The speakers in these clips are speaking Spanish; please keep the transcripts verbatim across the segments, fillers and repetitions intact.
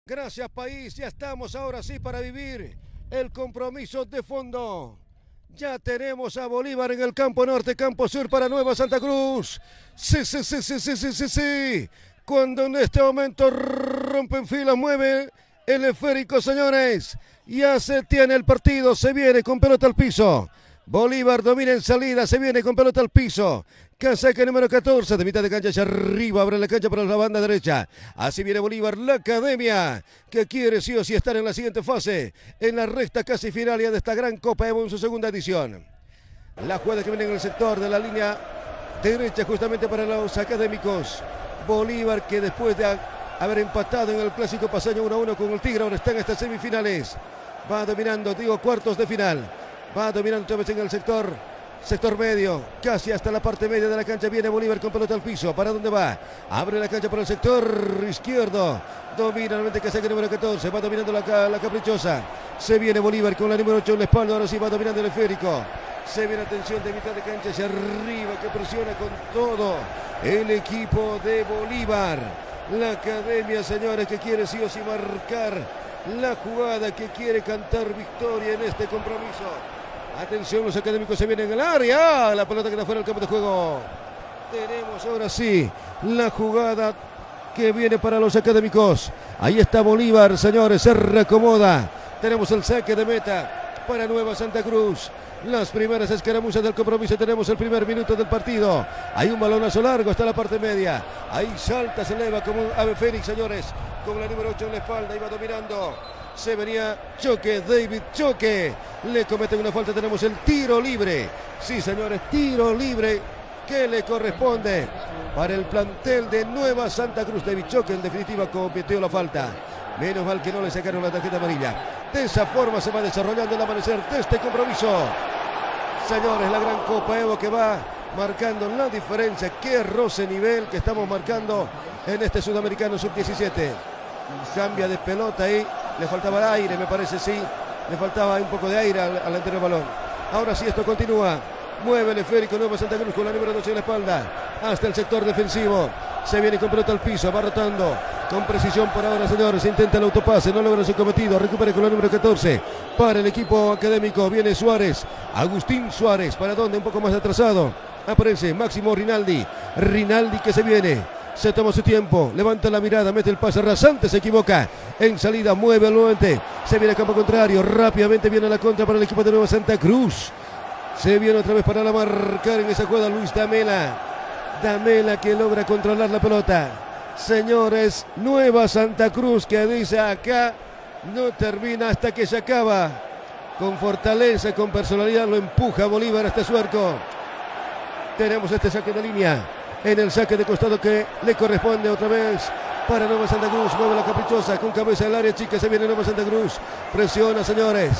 Gracias, país. Ya estamos ahora sí para vivir el compromiso de fondo. Ya tenemos a Bolívar en el campo norte, campo sur para Nueva Santa Cruz. Sí, sí, sí, sí, sí, sí, sí, sí. Cuando en este momento rompen filas, mueve el esférico, señores. Ya se tiene el partido, se viene con pelota al piso. Bolívar domina en salida, se viene con pelota al piso. Casaca número catorce, de mitad de cancha hacia arriba, abre la cancha para la banda derecha. Así viene Bolívar, la academia, que quiere sí o sí estar en la siguiente fase, en la recta casi final ya de esta gran Copa Evo en su segunda edición. La jugada que viene en el sector de la línea derecha justamente para los académicos. Bolívar que después de haber empatado en el clásico paseño uno a uno con el Tigre, ahora está en estas semifinales. Va dominando, digo, cuartos de final. Va dominando otra vez en el sector, sector medio, casi hasta la parte media de la cancha. Viene Bolívar con pelota al piso. ¿Para dónde va? Abre la cancha para el sector izquierdo. Domina nuevamente Casaca número catorce. Va dominando la, la caprichosa. Se viene Bolívar con la número ocho en la espalda. Ahora sí va dominando el esférico. Se viene atención de mitad de cancha hacia arriba, que presiona con todo el equipo de Bolívar. La academia, señores, que quiere sí o sí marcar la jugada, que quiere cantar victoria en este compromiso. Atención, los académicos se vienen en el área. La pelota queda fuera del campo de juego. Tenemos ahora sí la jugada que viene para los académicos. Ahí está Bolívar, señores, se reacomoda. Tenemos el saque de meta para Nueva Santa Cruz. Las primeras escaramuzas del compromiso. Tenemos el primer minuto del partido. Hay un balonazo largo hasta la parte media. Ahí salta, se eleva como un ave fénix, señores, con la número ocho en la espalda. Iba dominando. Se venía Choque, David Choque. Le cometen una falta. Tenemos el tiro libre. Sí, señores, tiro libre que le corresponde para el plantel de Nueva Santa Cruz. David Choque, en definitiva, cometió la falta. Menos mal que no le sacaron la tarjeta amarilla. De esa forma se va desarrollando el amanecer de este compromiso. Señores, la gran Copa Evo que va marcando la diferencia. Qué roce nivel que estamos marcando en este sudamericano sub diecisiete. Cambia de pelota ahí. Le faltaba aire, me parece, sí. Le faltaba un poco de aire al, al anterior balón. Ahora sí, esto continúa. Mueve el esférico Nueva Santa Cruz con la número doce en la espalda. Hasta el sector defensivo. Se viene con pelota al piso. Va rotando con precisión por ahora, señores. Intenta el autopase. No logra su cometido. Recupera con la número catorce. Para el equipo académico. Viene Suárez. Agustín Suárez. ¿Para dónde? Un poco más atrasado. Aparece Máximo Rinaldi. Rinaldi que se viene. Se toma su tiempo, levanta la mirada, mete el pase rasante, se equivoca. En salida, mueve nuevamente. Se viene a campo contrario, rápidamente viene la contra para el equipo de Nueva Santa Cruz. Se viene otra vez para la marcar en esa jugada Luis Damela. Damela que logra controlar la pelota. Señores, Nueva Santa Cruz que dice acá no termina hasta que se acaba. Con fortaleza, con personalidad lo empuja Bolívar hasta su arco. Tenemos este saque de línea. En el saque de costado que le corresponde otra vez para Nueva Santa Cruz. Mueve la caprichosa con cabeza del área chica. Se viene Nueva Santa Cruz. Presiona, señores.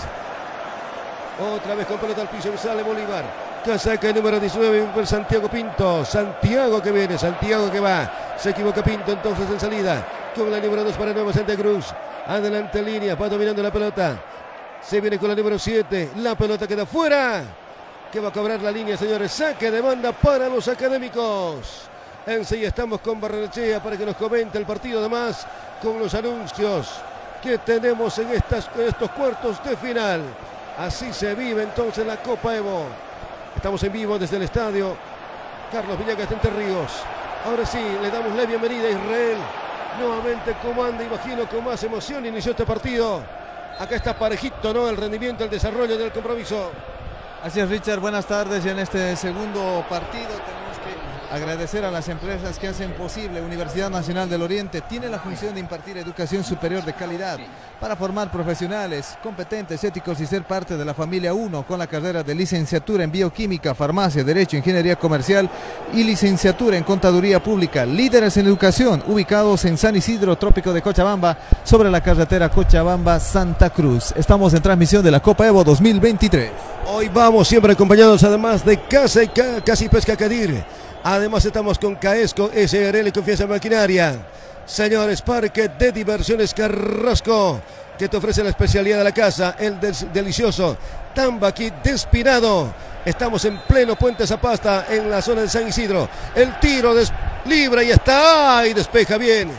Otra vez con pelota al piso. Sale Bolívar. Casaca número diecinueve. Santiago Pinto. Santiago que viene. Santiago que va. Se equivoca Pinto entonces en salida. Con la número dos para Nueva Santa Cruz. Adelante línea. Va dominando la pelota. Se viene con la número siete. La pelota queda fuera. Que va a cobrar la línea, señores. Saque de banda para los académicos. Enseguida estamos con Barrenechea para que nos comente el partido, además con los anuncios que tenemos en, estas, en estos cuartos de final. Así se vive entonces la Copa Evo. Estamos en vivo desde el estadio Carlos Villegas de Entre Ríos. Ahora sí, le damos la bienvenida a Israel. Nuevamente comanda, imagino, con más emoción inició este partido. Acá está parejito, ¿no? El rendimiento, el desarrollo del compromiso. Así es, Richard, buenas tardes. Y en este segundo partido tenemos que agradecer a las empresas que hacen posible. Universidad Nacional del Oriente tiene la función de impartir educación superior de calidad para formar profesionales competentes, éticos y ser parte de la familia uno con la carrera de licenciatura en bioquímica, farmacia, derecho, ingeniería comercial y licenciatura en contaduría pública. Líderes en educación, ubicados en San Isidro, Trópico de Cochabamba, sobre la carretera Cochabamba-Santa Cruz. Estamos en transmisión de la Copa Evo dos mil veintitrés. Hoy vamos siempre acompañados además de Casa y Casi Pesca Cadir. Además estamos con Caesco S R L Confianza Maquinaria. Señores, Parque de Diversiones Carrasco, que te ofrece la especialidad de la casa, el des delicioso tambaqui despinado. Estamos en pleno Puente Zapasta, en la zona de San Isidro. El tiro libre y está, y despeja bien.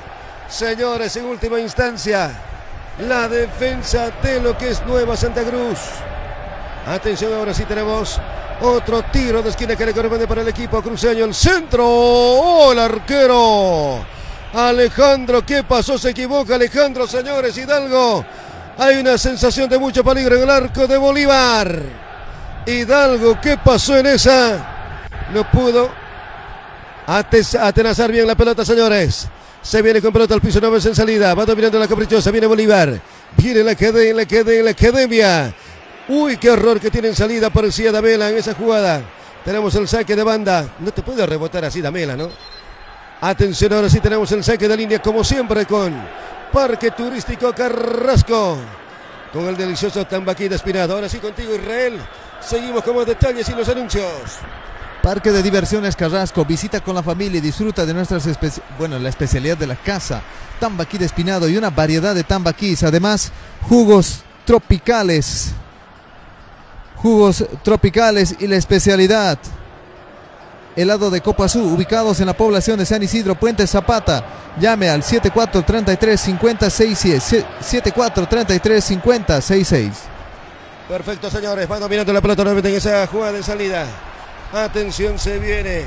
Señores, en última instancia, la defensa de lo que es Nueva Santa Cruz. Atención, ahora sí tenemos otro tiro de esquina que le corresponde para el equipo cruceño. El centro. ¡Oh, el arquero! Alejandro, ¿qué pasó? Se equivoca Alejandro, señores. Hidalgo. Hay una sensación de mucho peligro en el arco de Bolívar. Hidalgo, ¿qué pasó en esa? No pudo atenazar bien la pelota, señores. Se viene con pelota al piso, no vez en salida. Va dominando la caprichosa. Viene Bolívar. Viene la academia, la academia, la academia. Uy, qué horror que tiene en salida. Parecía Damela en esa jugada. Tenemos el saque de banda. No te puede rebotar así Damela, ¿no? Atención, ahora sí tenemos el saque de línea como siempre con Parque Turístico Carrasco. Con el delicioso Tambaquí de Espinado. Ahora sí contigo, Israel. Seguimos con más detalles y los anuncios. Parque de Diversiones Carrasco, visita con la familia y disfruta de nuestras espe- bueno, la especialidad de la casa, Tambaquí de Espinado y una variedad de tambaquís, además jugos tropicales, jugos tropicales y la especialidad, helado de copa azul, ubicados en la población de San Isidro, Puente Zapata. Llame al siete cuatro tres tres cinco cero seis seis, siete cuatro tres tres cinco cero seis seis. Perfecto, señores, va dominando la pelota nuevamente en esa jugada de salida. Atención, se viene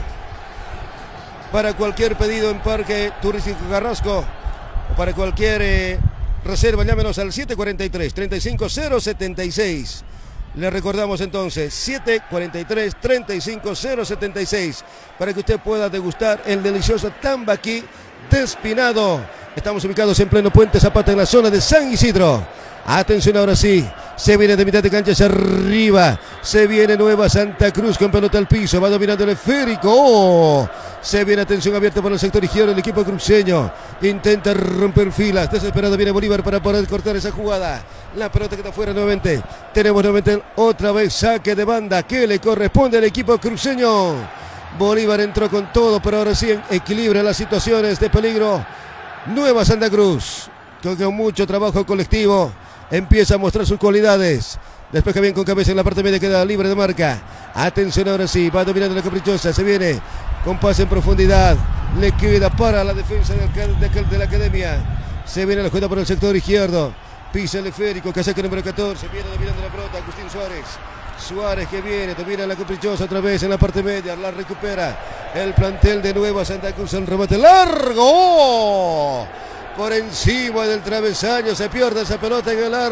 para cualquier pedido en Parque Turístico Carrasco o para cualquier eh, reserva, llámenos al siete cuatro tres, tres cinco cero siete seis. Le recordamos entonces siete cuatro tres, tres cinco cero siete seis para que usted pueda degustar el delicioso Tambaquí de Espinado. Estamos ubicados en pleno Puente Zapata en la zona de San Isidro. Atención, ahora sí, se viene de mitad de cancha hacia arriba, se viene Nueva Santa Cruz con pelota al piso, va dominando el esférico. Oh, se viene, atención, abierta por el sector izquierdo el equipo cruceño, intenta romper filas, desesperado viene Bolívar para poder cortar esa jugada, la pelota queda fuera nuevamente, tenemos nuevamente otra vez saque de banda que le corresponde al equipo cruceño. Bolívar entró con todo, pero ahora sí equilibra las situaciones de peligro. Nueva Santa Cruz, con mucho trabajo colectivo, empieza a mostrar sus cualidades. Despeja bien con cabeza en la parte media, queda libre de marca. Atención, ahora sí, va dominando la caprichosa. Se viene con pase en profundidad. Le queda para la defensa de, de, de la academia. Se viene la jugada por el sector izquierdo. Pisa el esférico, casaca número catorce. Viene dominando la pelota Agustín Suárez. Suárez que viene, domina la caprichosa otra vez en la parte media. La recupera el plantel de Nueva Santa Cruz. El remate largo. ¡Oh! Por encima del travesaño se pierde esa pelota en el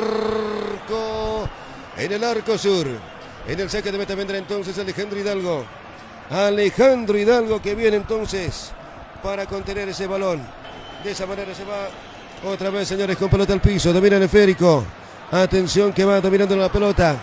arco, en el arco sur. En el saque de meta vendrá entonces Alejandro Hidalgo. Alejandro Hidalgo que viene entonces para contener ese balón. De esa manera se va otra vez, señores, con pelota al piso. Domina el esférico. Atención que va dominando la pelota.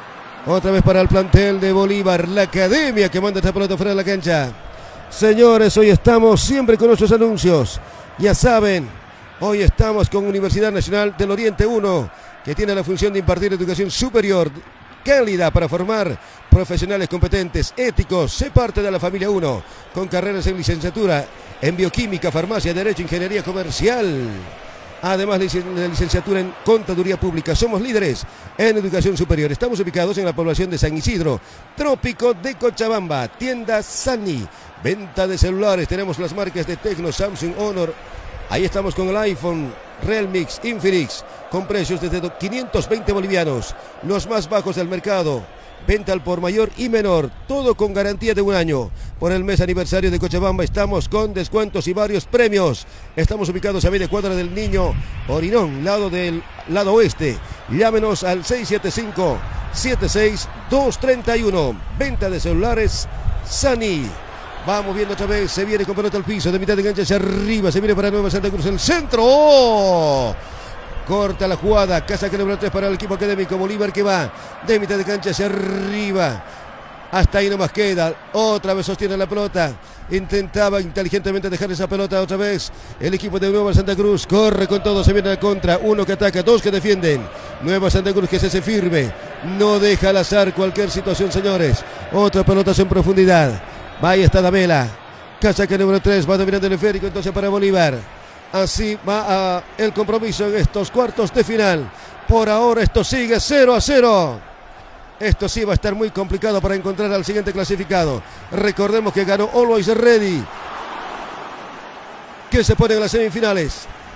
Otra vez para el plantel de Bolívar. La academia que manda esta pelota fuera de la cancha. Señores, hoy estamos siempre con nuestros anuncios. Ya saben. Hoy estamos con Universidad Nacional del Oriente uno, que tiene la función de impartir educación superior cálida para formar profesionales competentes, éticos. Sé parte de la familia uno, con carreras en licenciatura, en bioquímica, farmacia, derecho, ingeniería comercial. Además de licenciatura en contaduría pública. Somos líderes en educación superior. Estamos ubicados en la población de San Isidro, Trópico de Cochabamba. Tienda Sani, venta de celulares. Tenemos las marcas de Tecno, Samsung, Honor. Ahí estamos con el iPhone, Realmix, Infinix, con precios desde quinientos veinte bolivianos, los más bajos del mercado. Venta al por mayor y menor, todo con garantía de un año. Por el mes aniversario de Cochabamba estamos con descuentos y varios premios. Estamos ubicados a media cuadra del Niño Orinón, lado del lado oeste. Llámenos al seis siete cinco, siete seis dos tres uno. Venta de celulares Sani. Vamos viendo otra vez, se viene con pelota al piso, de mitad de cancha hacia arriba, se viene para Nueva Santa Cruz, el centro. ¡Oh! Corta la jugada, casa que número tres para el equipo académico. Bolívar que va de mitad de cancha hacia arriba. Hasta ahí nomás queda. Otra vez sostiene la pelota. Intentaba inteligentemente dejar esa pelota otra vez. El equipo de Nueva Santa Cruz corre con todo, se viene a la contra. Uno que ataca, dos que defienden. Nueva Santa Cruz que se hace firme. No deja al azar cualquier situación, señores. Otra pelota en profundidad. Ahí está Damela. Casa que número tres va dominando el esférico entonces para Bolívar. Así va a el compromiso en estos cuartos de final. Por ahora esto sigue cero a cero. Esto sí va a estar muy complicado para encontrar al siguiente clasificado. Recordemos que ganó Always Ready, que se pone en las semifinales.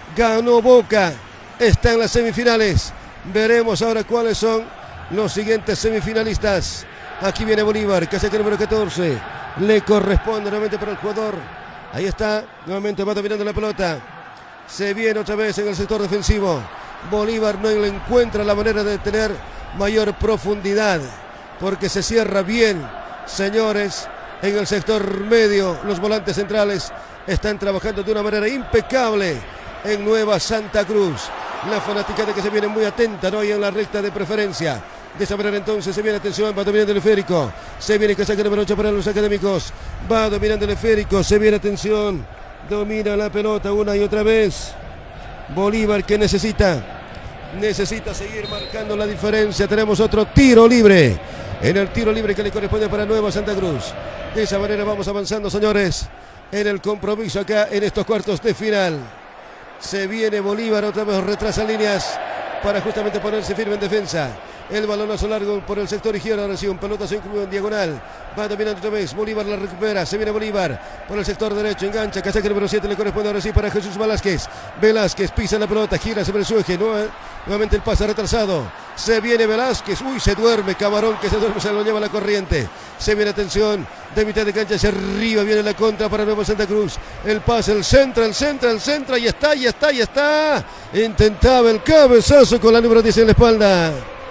ganó Boca, está en las semifinales. Veremos ahora cuáles son los siguientes semifinalistas. Aquí viene Bolívar, que saca el número catorce. Le corresponde nuevamente para el jugador. Ahí está, nuevamente va dominando la pelota. Se viene otra vez en el sector defensivo. Bolívar no le encuentra la manera de tener mayor profundidad, porque se cierra bien, señores, en el sector medio. Los volantes centrales están trabajando de una manera impecable en Nueva Santa Cruz. La fanaticada que se viene muy atenta, ¿no? Y en la recta de preferencia. De esa manera entonces se viene, atención, va dominando el esférico. Se viene que saca el número ocho para los académicos. Va dominando el esférico, se viene, atención. Domina la pelota una y otra vez. Bolívar que necesita, necesita seguir marcando la diferencia. Tenemos otro tiro libre. En el tiro libre que le corresponde para Nueva Santa Cruz. De esa manera vamos avanzando, señores, en el compromiso acá en estos cuartos de final. Se viene Bolívar, otra vez retrasa líneas para justamente ponerse firme en defensa. El balonazo largo por el sector izquierdo, ahora sí, un pelotazo incluido en diagonal. Va dominando otra vez, Bolívar la recupera, se viene Bolívar por el sector derecho, engancha, casaca número siete, le corresponde ahora sí para Jesús Velázquez. Velázquez pisa la pelota, gira sobre el su eje, Nueva, nuevamente el pase retrasado. Se viene Velázquez, uy, se duerme, Camarón que se duerme, se lo lleva la corriente. Se viene, atención, de mitad de cancha hacia arriba, viene la contra para Nueva Santa Cruz. El pase, el centro, el centro, el centro, y está, y está, y está. Intentaba el cabezazo con la número diez en la espalda.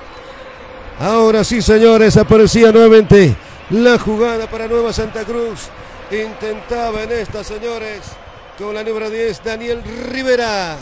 Ahora sí, señores, aparecía nuevamente la jugada para Nueva Santa Cruz. Intentaba en esta, señores, con la número diez, Daniel Rivera.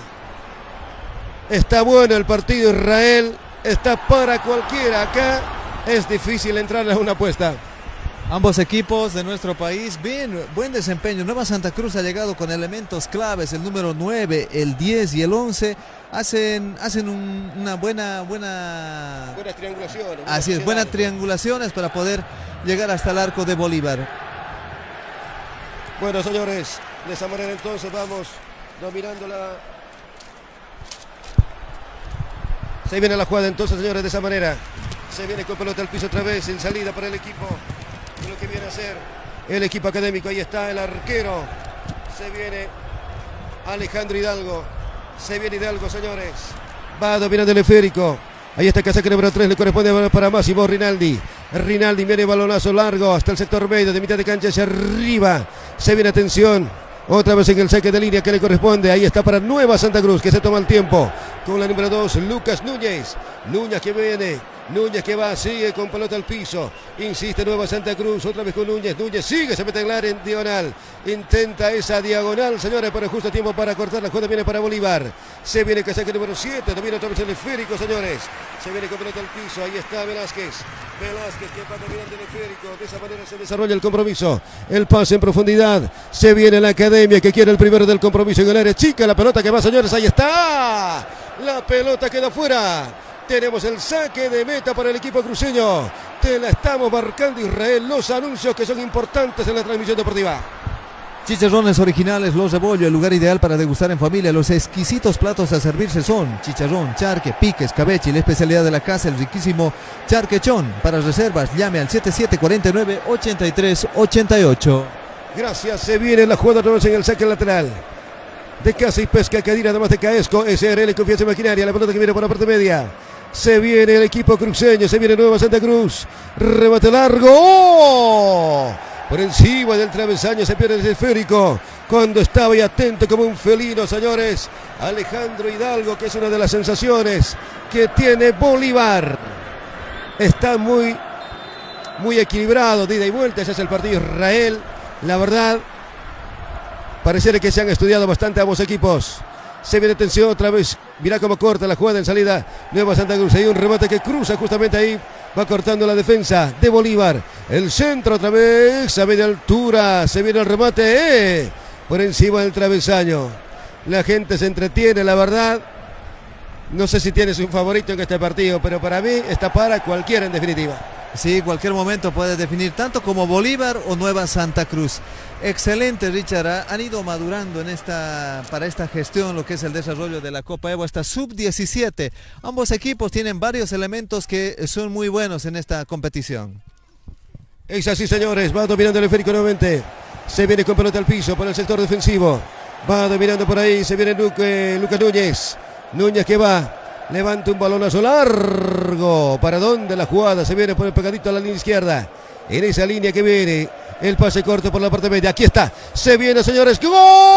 Está bueno el partido, Israel. Está para cualquiera. Acá es difícil entrar a una apuesta. Ambos equipos de nuestro país, bien, buen desempeño. Nueva Santa Cruz ha llegado con elementos claves, el número nueve, el diez y el once. Hacen, hacen un, una buena, buena... Buenas triangulaciones. Así es, buenas triangulaciones para poder llegar hasta el arco de Bolívar. Bueno, señores, de esa manera entonces vamos dominando la... Se viene la jugada entonces, señores, de esa manera. Se viene con pelota al piso otra vez, en salida para el equipo. Lo que viene a ser el equipo académico. Ahí está el arquero. Se viene Alejandro Hidalgo. Se viene Hidalgo, señores. Va dominando el esférico. Ahí está casaca número tres. Le corresponde para Máximo Rinaldi. Rinaldi viene balonazo largo hasta el sector medio. De mitad de cancha hacia arriba. Se viene, atención. Otra vez en el saque de línea que le corresponde. Ahí está para Nueva Santa Cruz, que se toma el tiempo. Con la número dos, Lucas Núñez. Núñez que viene. Núñez que va, sigue con pelota al piso. Insiste Nueva Santa Cruz, otra vez con Núñez. Núñez sigue, se mete en el área en diagonal. Intenta esa diagonal, señores, pero justo tiempo para cortar. La jugada viene para Bolívar. Se viene casaca número siete. Domina otra vez el esférico, señores. Se viene con pelota al piso. Ahí está Velázquez. Velázquez que va dominando el esférico. De esa manera se desarrolla el compromiso. El pase en profundidad. Se viene la academia que quiere el primero del compromiso en el área chica. La pelota que va, señores. Ahí está. La pelota queda fuera. Tenemos el saque de meta para el equipo cruceño. Te la estamos marcando, Israel. Los anuncios que son importantes en la transmisión deportiva. Chicharrones originales, Los Rebollo, el lugar ideal para degustar en familia. Los exquisitos platos a servirse son chicharrón, charque, pique, escabeche y la especialidad de la casa, el riquísimo charquechón. Para reservas, llame al siete siete cuatro nueve, ocho tres ocho ocho. Gracias, se viene la jugada otra vez en el saque lateral. De Casa y Pesca Cadina, además de Caesco, S R L Confianza Maquinaria. La pelota que viene por la parte media. Se viene el equipo cruceño, se viene Nueva Santa Cruz. Rebate largo. ¡Oh! Por encima del travesaño se pierde el esférico. Cuando estaba ahí atento como un felino, señores. Alejandro Hidalgo, que es una de las sensaciones que tiene Bolívar. Está muy, muy equilibrado, de ida y vuelta. Ese es el partido, Israel. La verdad, pareciera que se han estudiado bastante ambos equipos. Se viene tensión otra vez. Mirá cómo corta la jugada en salida Nueva Santa Cruz. Hay un remate que cruza justamente ahí. Va cortando la defensa de Bolívar. El centro otra vez a media altura. Se viene el remate. Eh, por encima del travesaño. La gente se entretiene, la verdad. No sé si tienes un favorito en este partido, pero para mí está para cualquiera en definitiva. Sí, cualquier momento puede definir tanto como Bolívar o Nueva Santa Cruz. Excelente, Richard. Han ido madurando en esta, para esta gestión lo que es el desarrollo de la Copa Evo hasta sub diecisiete. Ambos equipos tienen varios elementos que son muy buenos en esta competición. Es así, señores. Va dominando el esférico nuevamente. Se viene con pelota al piso por el sector defensivo. Va dominando por ahí. Se viene Luque, Lucas Núñez. Núñez que va. Levanta un balonazo largo. ¿Para dónde la jugada? Se viene por el pegadito a la línea izquierda. En esa línea que viene. El pase corto por la parte media. Aquí está. Se viene, señores. ¡Gol!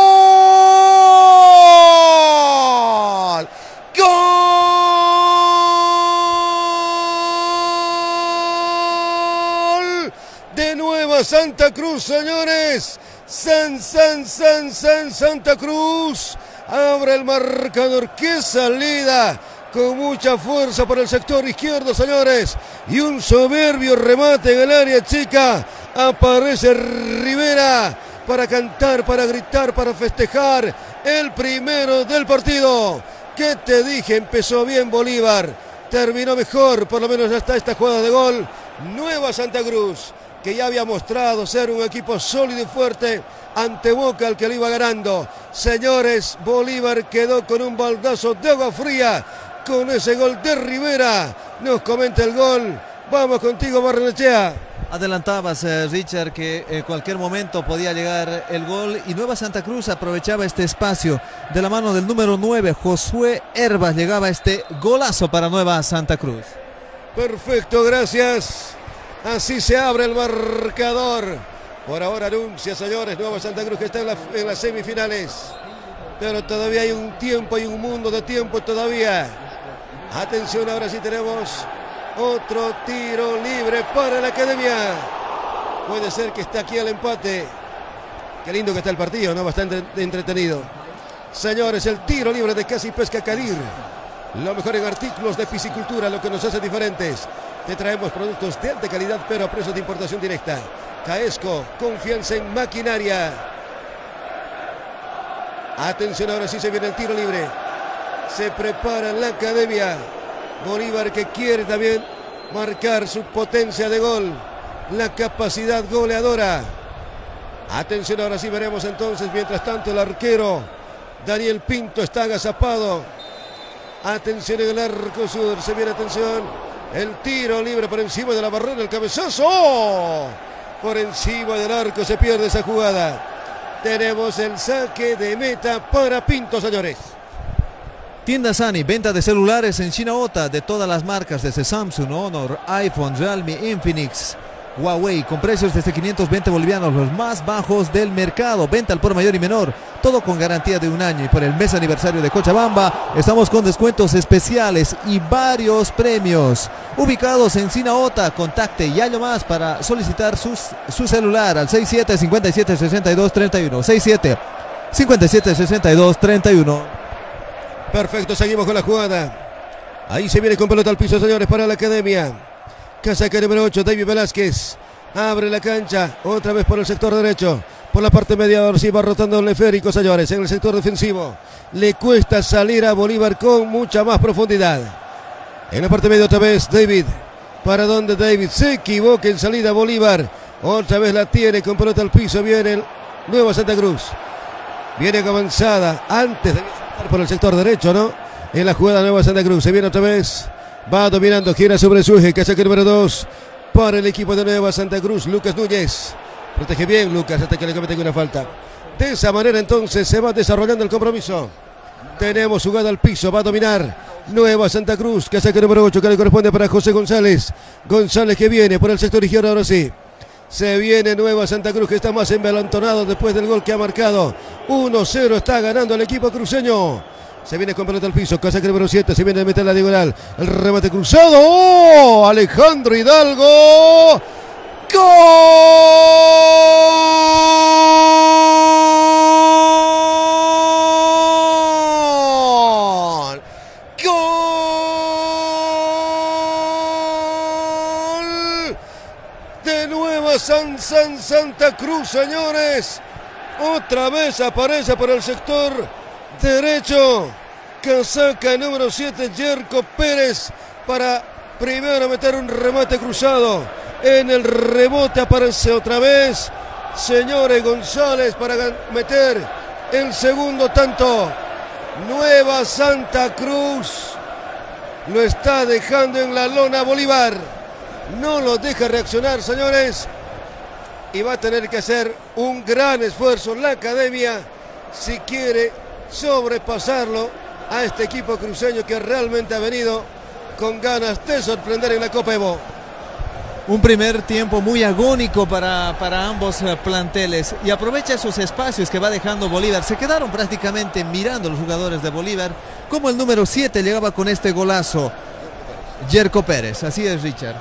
¡Gol! De Nueva Santa Cruz, señores. San, San, San, San, Santa Cruz. Abre el marcador. ¡Qué salida! Con mucha fuerza por el sector izquierdo, señores. Y un soberbio remate en el área chica. Aparece Rivera para cantar, para gritar, para festejar. El primero del partido. ¿Qué te dije? Empezó bien Bolívar. Terminó mejor, por lo menos hasta esta jugada de gol. Nueva Santa Cruz, que ya había mostrado ser un equipo sólido y fuerte ante Boca, al que le iba ganando. Señores, Bolívar quedó con un baldazo de agua fría con ese gol de Rivera. Nos comenta el gol. Vamos contigo, Barrenechea. Adelantabas, eh, Richard, que en cualquier momento podía llegar el gol y Nueva Santa Cruz aprovechaba este espacio de la mano del número nueve, Josué Herbas. Llegaba este golazo para Nueva Santa Cruz. Perfecto, gracias. Así se abre el marcador. Por ahora anuncia, señores, Nueva Santa Cruz que está en, la, en las semifinales. Pero todavía hay un tiempo, hay un mundo de tiempo todavía. Atención, ahora sí tenemos otro tiro libre para la academia. Puede ser que está aquí el empate. Qué lindo que está el partido, ¿no? Bastante entretenido. Señores, el tiro libre de Casi Pesca Cadir. Lo mejor en artículos de piscicultura, lo que nos hace diferentes. Te traemos productos de alta calidad, pero a precios de importación directa. Caesco, confianza en maquinaria. Atención, ahora sí se viene el tiro libre. Se prepara la academia. Bolívar que quiere también marcar su potencia de gol. La capacidad goleadora. Atención, ahora sí veremos entonces. Mientras tanto el arquero Daniel Pinto está agazapado. Atención en el arco sur. Se viene, atención. El tiro libre por encima de la barrera. El cabezazo. ¡Oh! Por encima del arco se pierde esa jugada. Tenemos el saque de meta para Pinto, señores. Tienda Sani, venta de celulares en Chinauta de todas las marcas, desde Samsung, Honor, iPhone, Realme, Infinix, Huawei, con precios desde quinientos veinte bolivianos, los más bajos del mercado. Venta al por mayor y menor, todo con garantía de un año. Y por el mes aniversario de Cochabamba estamos con descuentos especiales y varios premios. Ubicados en Chinauta, contacte y algo más para solicitar sus, su celular al seis siete, cinco siete, seis dos, tres uno, seis siete, cinco siete, seis dos, tres uno. Perfecto, seguimos con la jugada. Ahí se viene con pelota al piso, señores, para la academia. Casaca número ocho, David Velázquez. Abre la cancha, otra vez por el sector derecho. Por la parte media, ahora sí va rotando el Leférico, señores, en el sector defensivo. Le cuesta salir a Bolívar con mucha más profundidad. En la parte media otra vez, David. ¿Para dónde David? Se equivoca en salida Bolívar. Otra vez la tiene con pelota al piso. Viene el Nueva Santa Cruz. Viene avanzada antes de por el sector derecho, ¿no? En la jugada Nueva Santa Cruz. Se viene otra vez. Va dominando, gira sobre su eje. Casaca número dos para el equipo de Nueva Santa Cruz. Lucas Núñez. Protege bien Lucas hasta que le cometen una falta. De esa manera entonces se va desarrollando el compromiso. Tenemos jugada al piso. Va a dominar Nueva Santa Cruz. Casaca número ocho que le corresponde para José González. González que viene por el sector izquierdo ahora sí. Se viene Nueva Santa Cruz que está más embalantonado después del gol que ha marcado. uno cero está ganando el equipo cruceño. Se viene con pelota al piso. Casaca número siete. Se viene a meter la diagonal. El remate cruzado. ¡Oh! Alejandro Hidalgo. ¡Gol! ¡Gol! De Nueva San, San Santa Cruz, señores. Otra vez aparece por el sector derecho. Casaca número siete, Yerko Pérez, para primero meter un remate cruzado. En el rebote aparece otra vez, señores, González para meter el segundo tanto. Nueva Santa Cruz lo está dejando en la lona Bolívar. No lo deja reaccionar, señores. Y va a tener que hacer un gran esfuerzo la academia si quiere sobrepasarlo a este equipo cruceño que realmente ha venido con ganas de sorprender en la Copa Evo. Un primer tiempo muy agónico para, para ambos planteles, y aprovecha esos espacios que va dejando Bolívar. Se quedaron prácticamente mirando los jugadores de Bolívar como el número siete llegaba con este golazo, Yerko Pérez. Así es, Richard.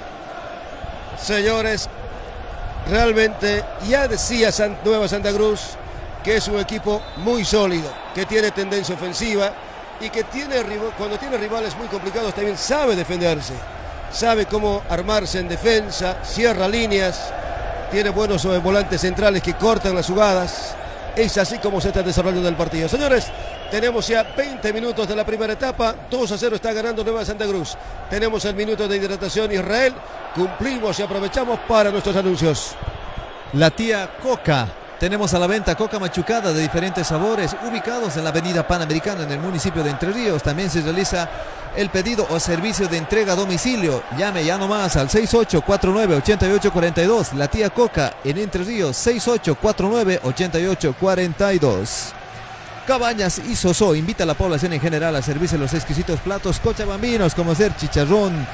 Señores, realmente ya decía Nueva Santa Cruz que es un equipo muy sólido, que tiene tendencia ofensiva y que tiene, cuando tiene rivales muy complicados también sabe defenderse. Sabe cómo armarse en defensa, cierra líneas, tiene buenos volantes centrales que cortan las jugadas. Es así como se está desarrollando el partido. Señores, tenemos ya veinte minutos de la primera etapa. dos a cero está ganando Nueva Santa Cruz. Tenemos el minuto de hidratación Israel. Cumplimos y aprovechamos para nuestros anuncios. La tía Coca. Tenemos a la venta coca machucada de diferentes sabores, ubicados en la avenida Panamericana en el municipio de Entre Ríos. También se realiza el pedido o servicio de entrega a domicilio. Llame ya nomás al seis ocho cuatro nueve, ocho ocho cuatro dos. La tía Coca en Entre Ríos, seis ocho cuatro nueve, ocho ocho cuatro dos. Cabañas y Sosó invita a la población en general a servirse los exquisitos platos cochabambinos, como ser chicharrón,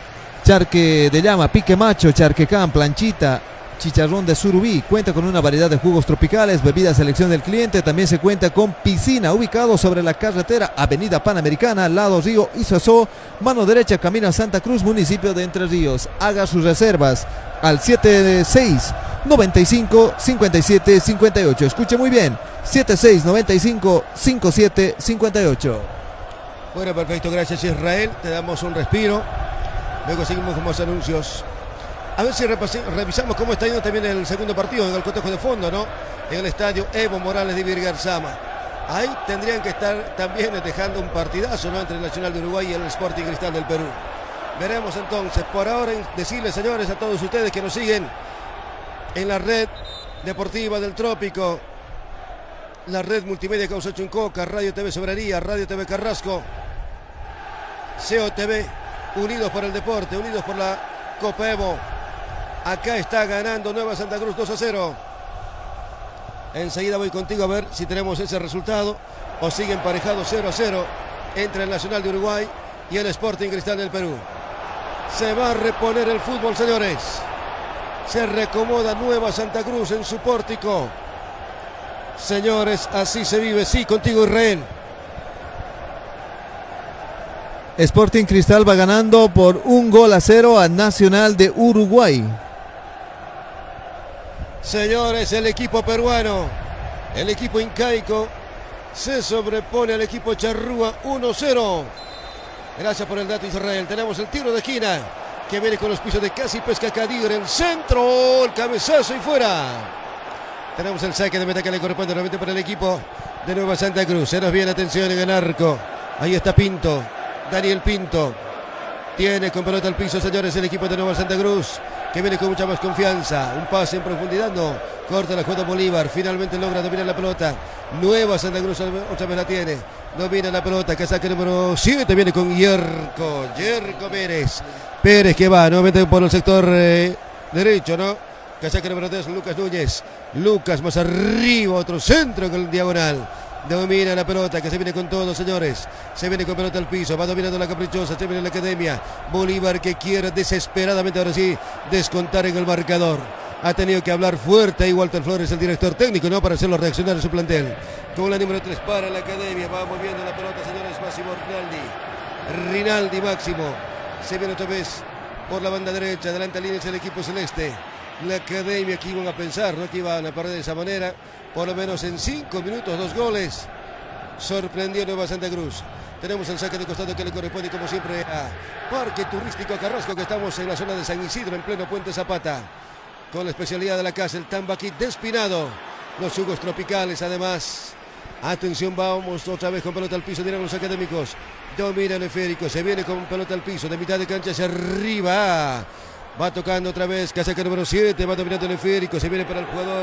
charque de llama, pique macho, charquecán, planchita, chicharrón de surubí. Cuenta con una variedad de jugos tropicales, bebidas a selección del cliente. También se cuenta con piscina, ubicado sobre la carretera Avenida Panamericana, lado Río Isosó, mano derecha, camino a Santa Cruz, municipio de Entre Ríos. Haga sus reservas al siete seis noventa y cinco, cincuenta y siete cincuenta y ocho. Escuche muy bien, siete seis noventa y cinco, cincuenta y siete cincuenta y ocho. Bueno, perfecto, gracias Israel, te damos un respiro. Luego seguimos con más anuncios. A ver si revisamos cómo está yendo también el segundo partido en el cotejo de fondo, ¿no? En el estadio Evo Morales de Virgarzama. Ahí tendrían que estar también dejando un partidazo, ¿no? Entre el Nacional de Uruguay y el Sporting Cristal del Perú. Veremos entonces. Por ahora decirles, señores, a todos ustedes que nos siguen en la red deportiva del Trópico, la red multimedia Causa Chuncoca, Radio T V Soberanía, Radio T V Carrasco, C O T V, unidos por el deporte, unidos por la Copa Evo. Acá está ganando Nueva Santa Cruz dos a cero. Enseguida voy contigo a ver si tenemos ese resultado o sigue emparejado cero a cero entre el Nacional de Uruguay y el Sporting Cristal del Perú. Se va a reponer el fútbol, señores. Se reacomoda Nueva Santa Cruz en su pórtico. Señores, así se vive. Sí, contigo, Israel. Sporting Cristal va ganando por un gol a cero a Nacional de Uruguay. Señores, el equipo peruano, el equipo incaico, se sobrepone al equipo charrúa uno cero. Gracias por el dato, Israel. Tenemos el tiro de esquina que viene con los pisos de Casi Pesca Cadir en el centro, el cabezazo y fuera. Tenemos el saque de meta que le corresponde nuevamente para el equipo de Nueva Santa Cruz. Se nos viene atención en el arco. Ahí está Pinto, Daniel Pinto. Tiene con pelota al piso, señores, el equipo de Nueva Santa Cruz, que viene con mucha más confianza. Un pase en profundidad, no. Corta la jugada Bolívar. Finalmente logra dominar la pelota. Nueva Santa Cruz otra vez la tiene. Domina la pelota. Casaca número siete. Viene con Yerko. Yerko Pérez. Pérez que va nuevamente por el sector eh, derecho, ¿no? Casaca número tres. Lucas Núñez. Lucas más arriba. Otro centro con el diagonal. Domina la pelota, que se viene con todo, señores. Se viene con pelota al piso, va dominando la caprichosa. Se viene la academia. Bolívar que quiere desesperadamente ahora sí descontar en el marcador. Ha tenido que hablar fuerte ahí Walter Flores, el director técnico, ¿no? Para hacerlo reaccionar en su plantel. Con la número tres para la academia. Va moviendo la pelota, señores. Máximo Rinaldi. Rinaldi Máximo. Se viene otra vez por la banda derecha. Adelante línea es el equipo celeste. La academia que iban a pensar, ¿no? Que iban a perder de esa manera. Por lo menos en cinco minutos, dos goles. Sorprendió Nueva Santa Cruz. Tenemos el saque de costado que le corresponde, como siempre, a Parque Turístico Carrasco, que estamos en la zona de San Isidro, en pleno Puente Zapata. Con la especialidad de la casa, el tambaqui despinado. Los jugos tropicales, además. Atención, vamos otra vez con pelota al piso, dirán los académicos. Domina el esférico, se viene con pelota al piso, de mitad de cancha hacia arriba. Va tocando otra vez, casaca número siete, va dominando el esférico, se viene para el jugador.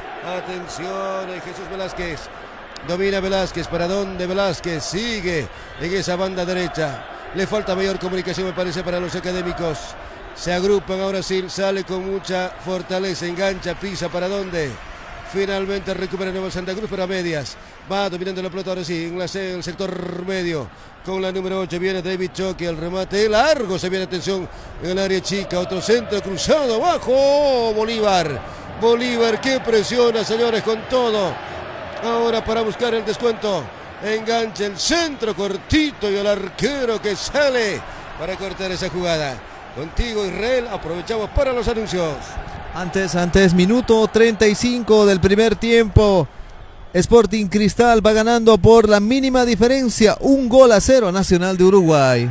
Atención, Jesús Velázquez. Domina Velázquez, ¿para dónde Velázquez? Sigue en esa banda derecha. Le falta mayor comunicación, me parece, para los académicos. Se agrupan ahora sí, sale con mucha fortaleza, engancha, pisa, ¿para dónde? Finalmente recupera Nueva Santa Cruz, pero a medias. Va dominando la pelota ahora sí, en, la, en el sector medio. Con la número ocho viene David Choque, el remate largo. Se viene, atención, en el área chica. Otro centro cruzado abajo. Bolívar. Bolívar que presiona, señores, con todo. Ahora para buscar el descuento. Engancha el centro cortito y el arquero que sale para cortar esa jugada. Contigo, Israel, aprovechamos para los anuncios. Antes, antes, minuto treinta y cinco del primer tiempo. Sporting Cristal va ganando por la mínima diferencia, un gol a cero a Nacional de Uruguay.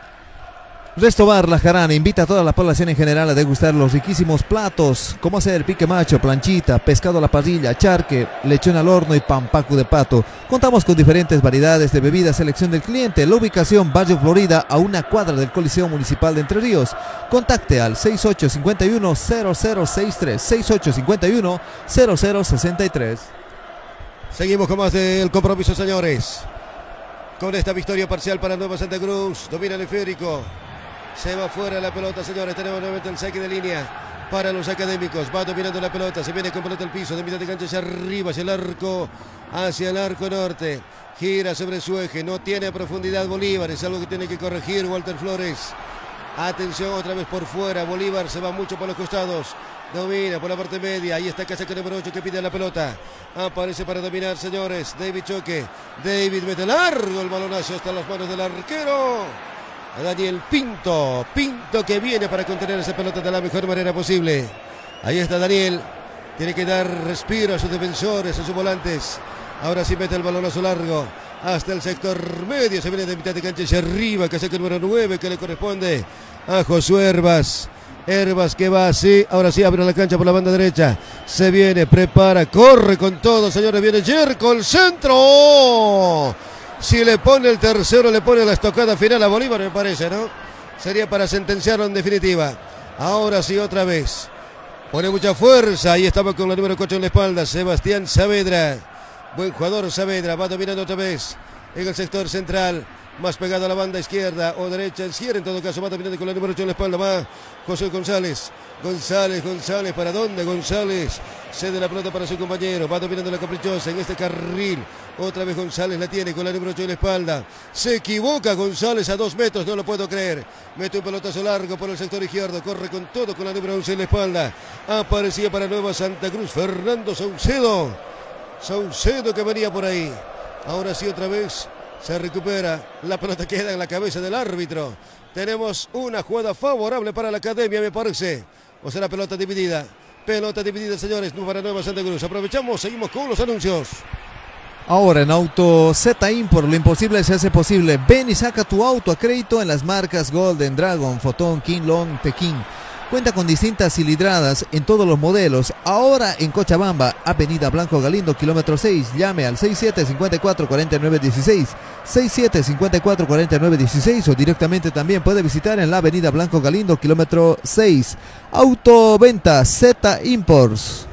Restobar La Jarana invita a toda la población en general a degustar los riquísimos platos, como hacer pique macho, planchita, pescado a la parrilla, charque, lechón al horno y pampacu de pato. Contamos con diferentes variedades de bebidas, selección del cliente. La ubicación, Barrio Florida, a una cuadra del Coliseo Municipal de Entre Ríos. Contacte al seis ocho cinco uno cero cero seis tres, seis ocho cinco uno cero cero seis tres. Seguimos con más del compromiso, señores. Con esta victoria parcial para Nueva Santa Cruz, domina el esférico. Se va fuera la pelota, señores. Tenemos nuevamente el saque de línea para los académicos. Va dominando la pelota. Se viene con pelota al piso. De mitad de cancha hacia arriba, hacia el arco. Hacia el arco norte. Gira sobre su eje. No tiene profundidad Bolívar. Es algo que tiene que corregir Walter Flores. Atención otra vez por fuera. Bolívar se va mucho por los costados. Domina por la parte media. Ahí está Casaca número ocho que pide la pelota. Aparece para dominar, señores. David Choque. David mete largo el balonazo hasta las manos del arquero. A Daniel Pinto, Pinto que viene para contener esa pelota de la mejor manera posible. Ahí está Daniel, tiene que dar respiro a sus defensores, a sus volantes. Ahora sí mete el balonazo largo hasta el sector medio. Se viene de mitad de cancha hacia arriba, que saca el número nueve que le corresponde a Josué Herbas. Herbas que va así, ahora sí abre la cancha por la banda derecha. Se viene, prepara, corre con todo, señores. Viene Jerko, el centro. Si le pone el tercero, le pone la estocada final a Bolívar, me parece, ¿no? Sería para sentenciarlo en definitiva. Ahora sí, otra vez. Pone mucha fuerza. Ahí estaba con la número cuatro en la espalda. Sebastián Saavedra. Buen jugador Saavedra. Va dominando otra vez en el sector central. Más pegado a la banda izquierda o derecha. Izquierda en todo caso. Va dominando con la número ocho en la espalda. Va José González. González, González. ¿Para dónde? González. Cede la pelota para su compañero. Va dominando la caprichosa en este carril. Otra vez González la tiene con la número ocho en la espalda. Se equivoca González a dos metros. No lo puedo creer. Mete un pelotazo largo por el sector izquierdo. Corre con todo con la número once en la espalda. Aparecía para Nueva Santa Cruz Fernando Saucedo. Saucedo que venía por ahí. Ahora sí otra vez. Se recupera. La pelota queda en la cabeza del árbitro. Tenemos una jugada favorable para la academia, me parece. O sea, la pelota dividida. Pelota dividida, señores, para Nueva Santa Cruz. Aprovechamos, seguimos con los anuncios. Ahora en Auto Z Import, lo imposible se hace posible. Ven y saca tu auto a crédito en las marcas Golden, Dragon, Photon, King Long, Pekin. Cuenta con distintas cilindradas en todos los modelos. Ahora en Cochabamba, Avenida Blanco Galindo, kilómetro seis. Llame al seis siete cinco cuatro cuatro nueve uno seis, seis siete cinco cuatro cuatro nueve uno seis o directamente también puede visitar en la Avenida Blanco Galindo, kilómetro seis. Autoventa Z Imports.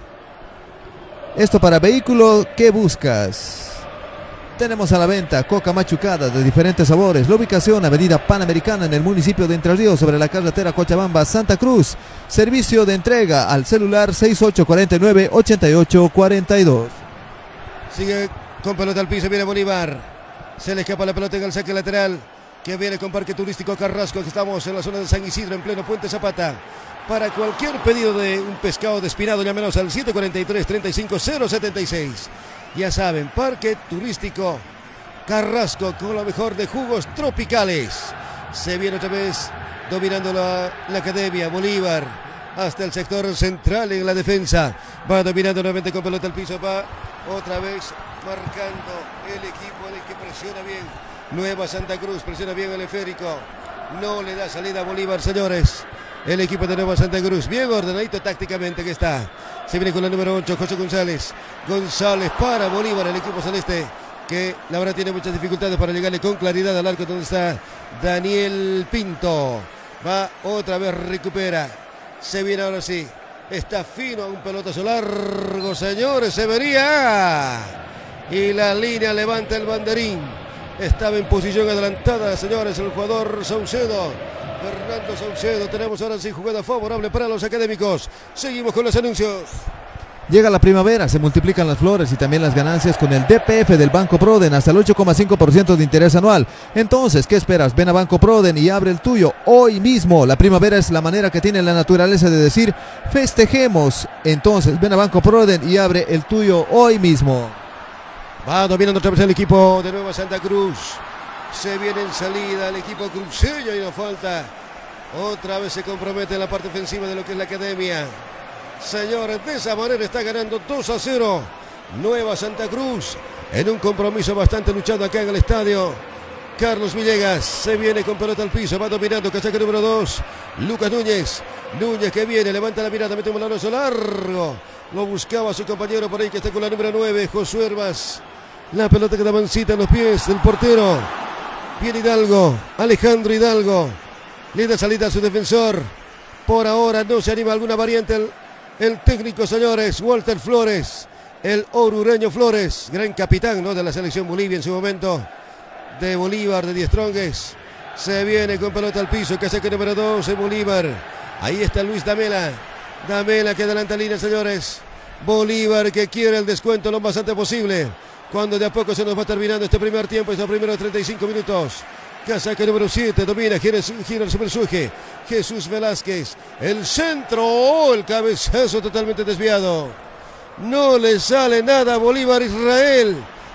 Esto para vehículo que buscas. Tenemos a la venta coca machucada de diferentes sabores. La ubicación, Avenida Panamericana en el municipio de Entre Ríos, sobre la carretera Cochabamba, Santa Cruz. Servicio de entrega al celular seis ocho cuatro nueve, ocho ocho cuatro dos. Sigue con pelota al piso, viene Bolívar. Se le escapa la pelota en el saque lateral, que viene con Parque Turístico Carrasco, que estamos en la zona de San Isidro, en pleno Puente Zapata. Para cualquier pedido de un pescado despinado, llámenos al siete cuatro tres, tres cinco cero siete seis. Ya saben, Parque Turístico Carrasco con lo mejor de jugos tropicales. Se viene otra vez dominando la, la academia. Bolívar hasta el sector central en la defensa. Va dominando nuevamente con pelota al piso. Va otra vez marcando el equipo de que presiona bien. Nueva Santa Cruz presiona bien el esférico. No le da salida a Bolívar, señores. El equipo de Nueva Santa Cruz, bien ordenadito tácticamente que está. Se viene con la número ocho, José González. González para Bolívar, el equipo celeste, que la verdad tiene muchas dificultades para llegarle con claridad al arco donde está Daniel Pinto. Va otra vez, recupera. Se viene ahora sí. Está fino, un pelotazo largo, señores, se vería. Y la línea levanta el banderín. Estaba en posición adelantada, señores, el jugador Saucedo. Fernando Saucedo. Tenemos ahora sí jugada favorable para los académicos. Seguimos con los anuncios. Llega la primavera, se multiplican las flores y también las ganancias con el D P F del Banco Proden, hasta el ocho coma cinco por ciento de interés anual. Entonces, ¿qué esperas? Ven a Banco Proden y abre el tuyo hoy mismo. La primavera es la manera que tiene la naturaleza de decir festejemos. Entonces, ven a Banco Proden y abre el tuyo hoy mismo. Va dominando otra vez el equipo de Nueva Santa Cruz. Se viene en salida el equipo cruceño y no falta. Otra vez se compromete en la parte ofensiva de lo que es la academia. Señores, de esa manera está ganando dos a cero Nueva Santa Cruz en un compromiso bastante luchado acá en el estadio Carlos Villegas. Se viene con pelota al piso, va dominando casaca número dos, Lucas Núñez. Núñez que viene, levanta la mirada, mete un balonazo largo. Lo buscaba su compañero por ahí que está con la número nueve, Josué Herbas. La pelota que da mancita en los pies del portero. Viene Hidalgo, Alejandro Hidalgo. Le da salida a su defensor. Por ahora no se anima alguna variante el, el técnico, señores. Walter Flores, el orureño Flores, gran capitán, ¿no?, de la selección Bolivia en su momento. De Bolívar, de Die Strongest. Se viene con pelota al piso, que saque número doce, Bolívar. Ahí está Luis Damela. Damela que adelanta línea, señores. Bolívar que quiere el descuento lo más antes posible. Cuando de a poco se nos va terminando este primer tiempo, estos primeros treinta y cinco minutos. Casaca número siete, domina, gira, gira el supersuje. Jesús Velázquez, el centro, oh, el cabezazo totalmente desviado. No le sale nada a Bolívar Israel.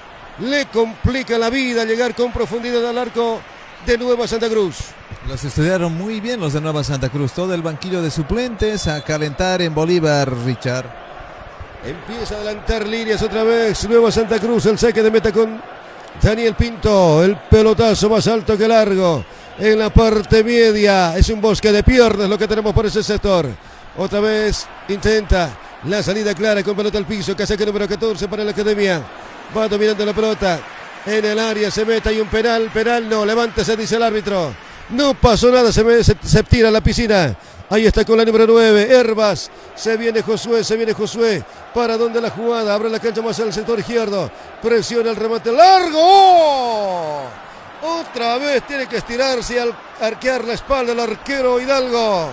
Le complica la vida llegar con profundidad al arco de Nueva Santa Cruz. Los estudiaron muy bien los de Nueva Santa Cruz. Todo el banquillo de suplentes a calentar en Bolívar, Richard. Empieza a adelantar líneas otra vez Nueva Santa Cruz, el saque de meta con Daniel Pinto, el pelotazo más alto que largo en la parte media. Es un bosque de piernas lo que tenemos por ese sector. Otra vez intenta la salida clara con pelota al piso. Casaca número catorce para la academia. Va dominando la pelota en el área, se mete, hay un penal, penal no, levántese, dice el árbitro. No pasó nada, se, me, se, se tira a la piscina. Ahí está con la número nueve, Herbas. Se viene Josué, se viene Josué. ¿Para dónde la jugada? Abre la cancha más al sector izquierdo. Presiona el remate largo. ¡Oh! Otra vez tiene que estirarse y al arquear la espalda el arquero Hidalgo.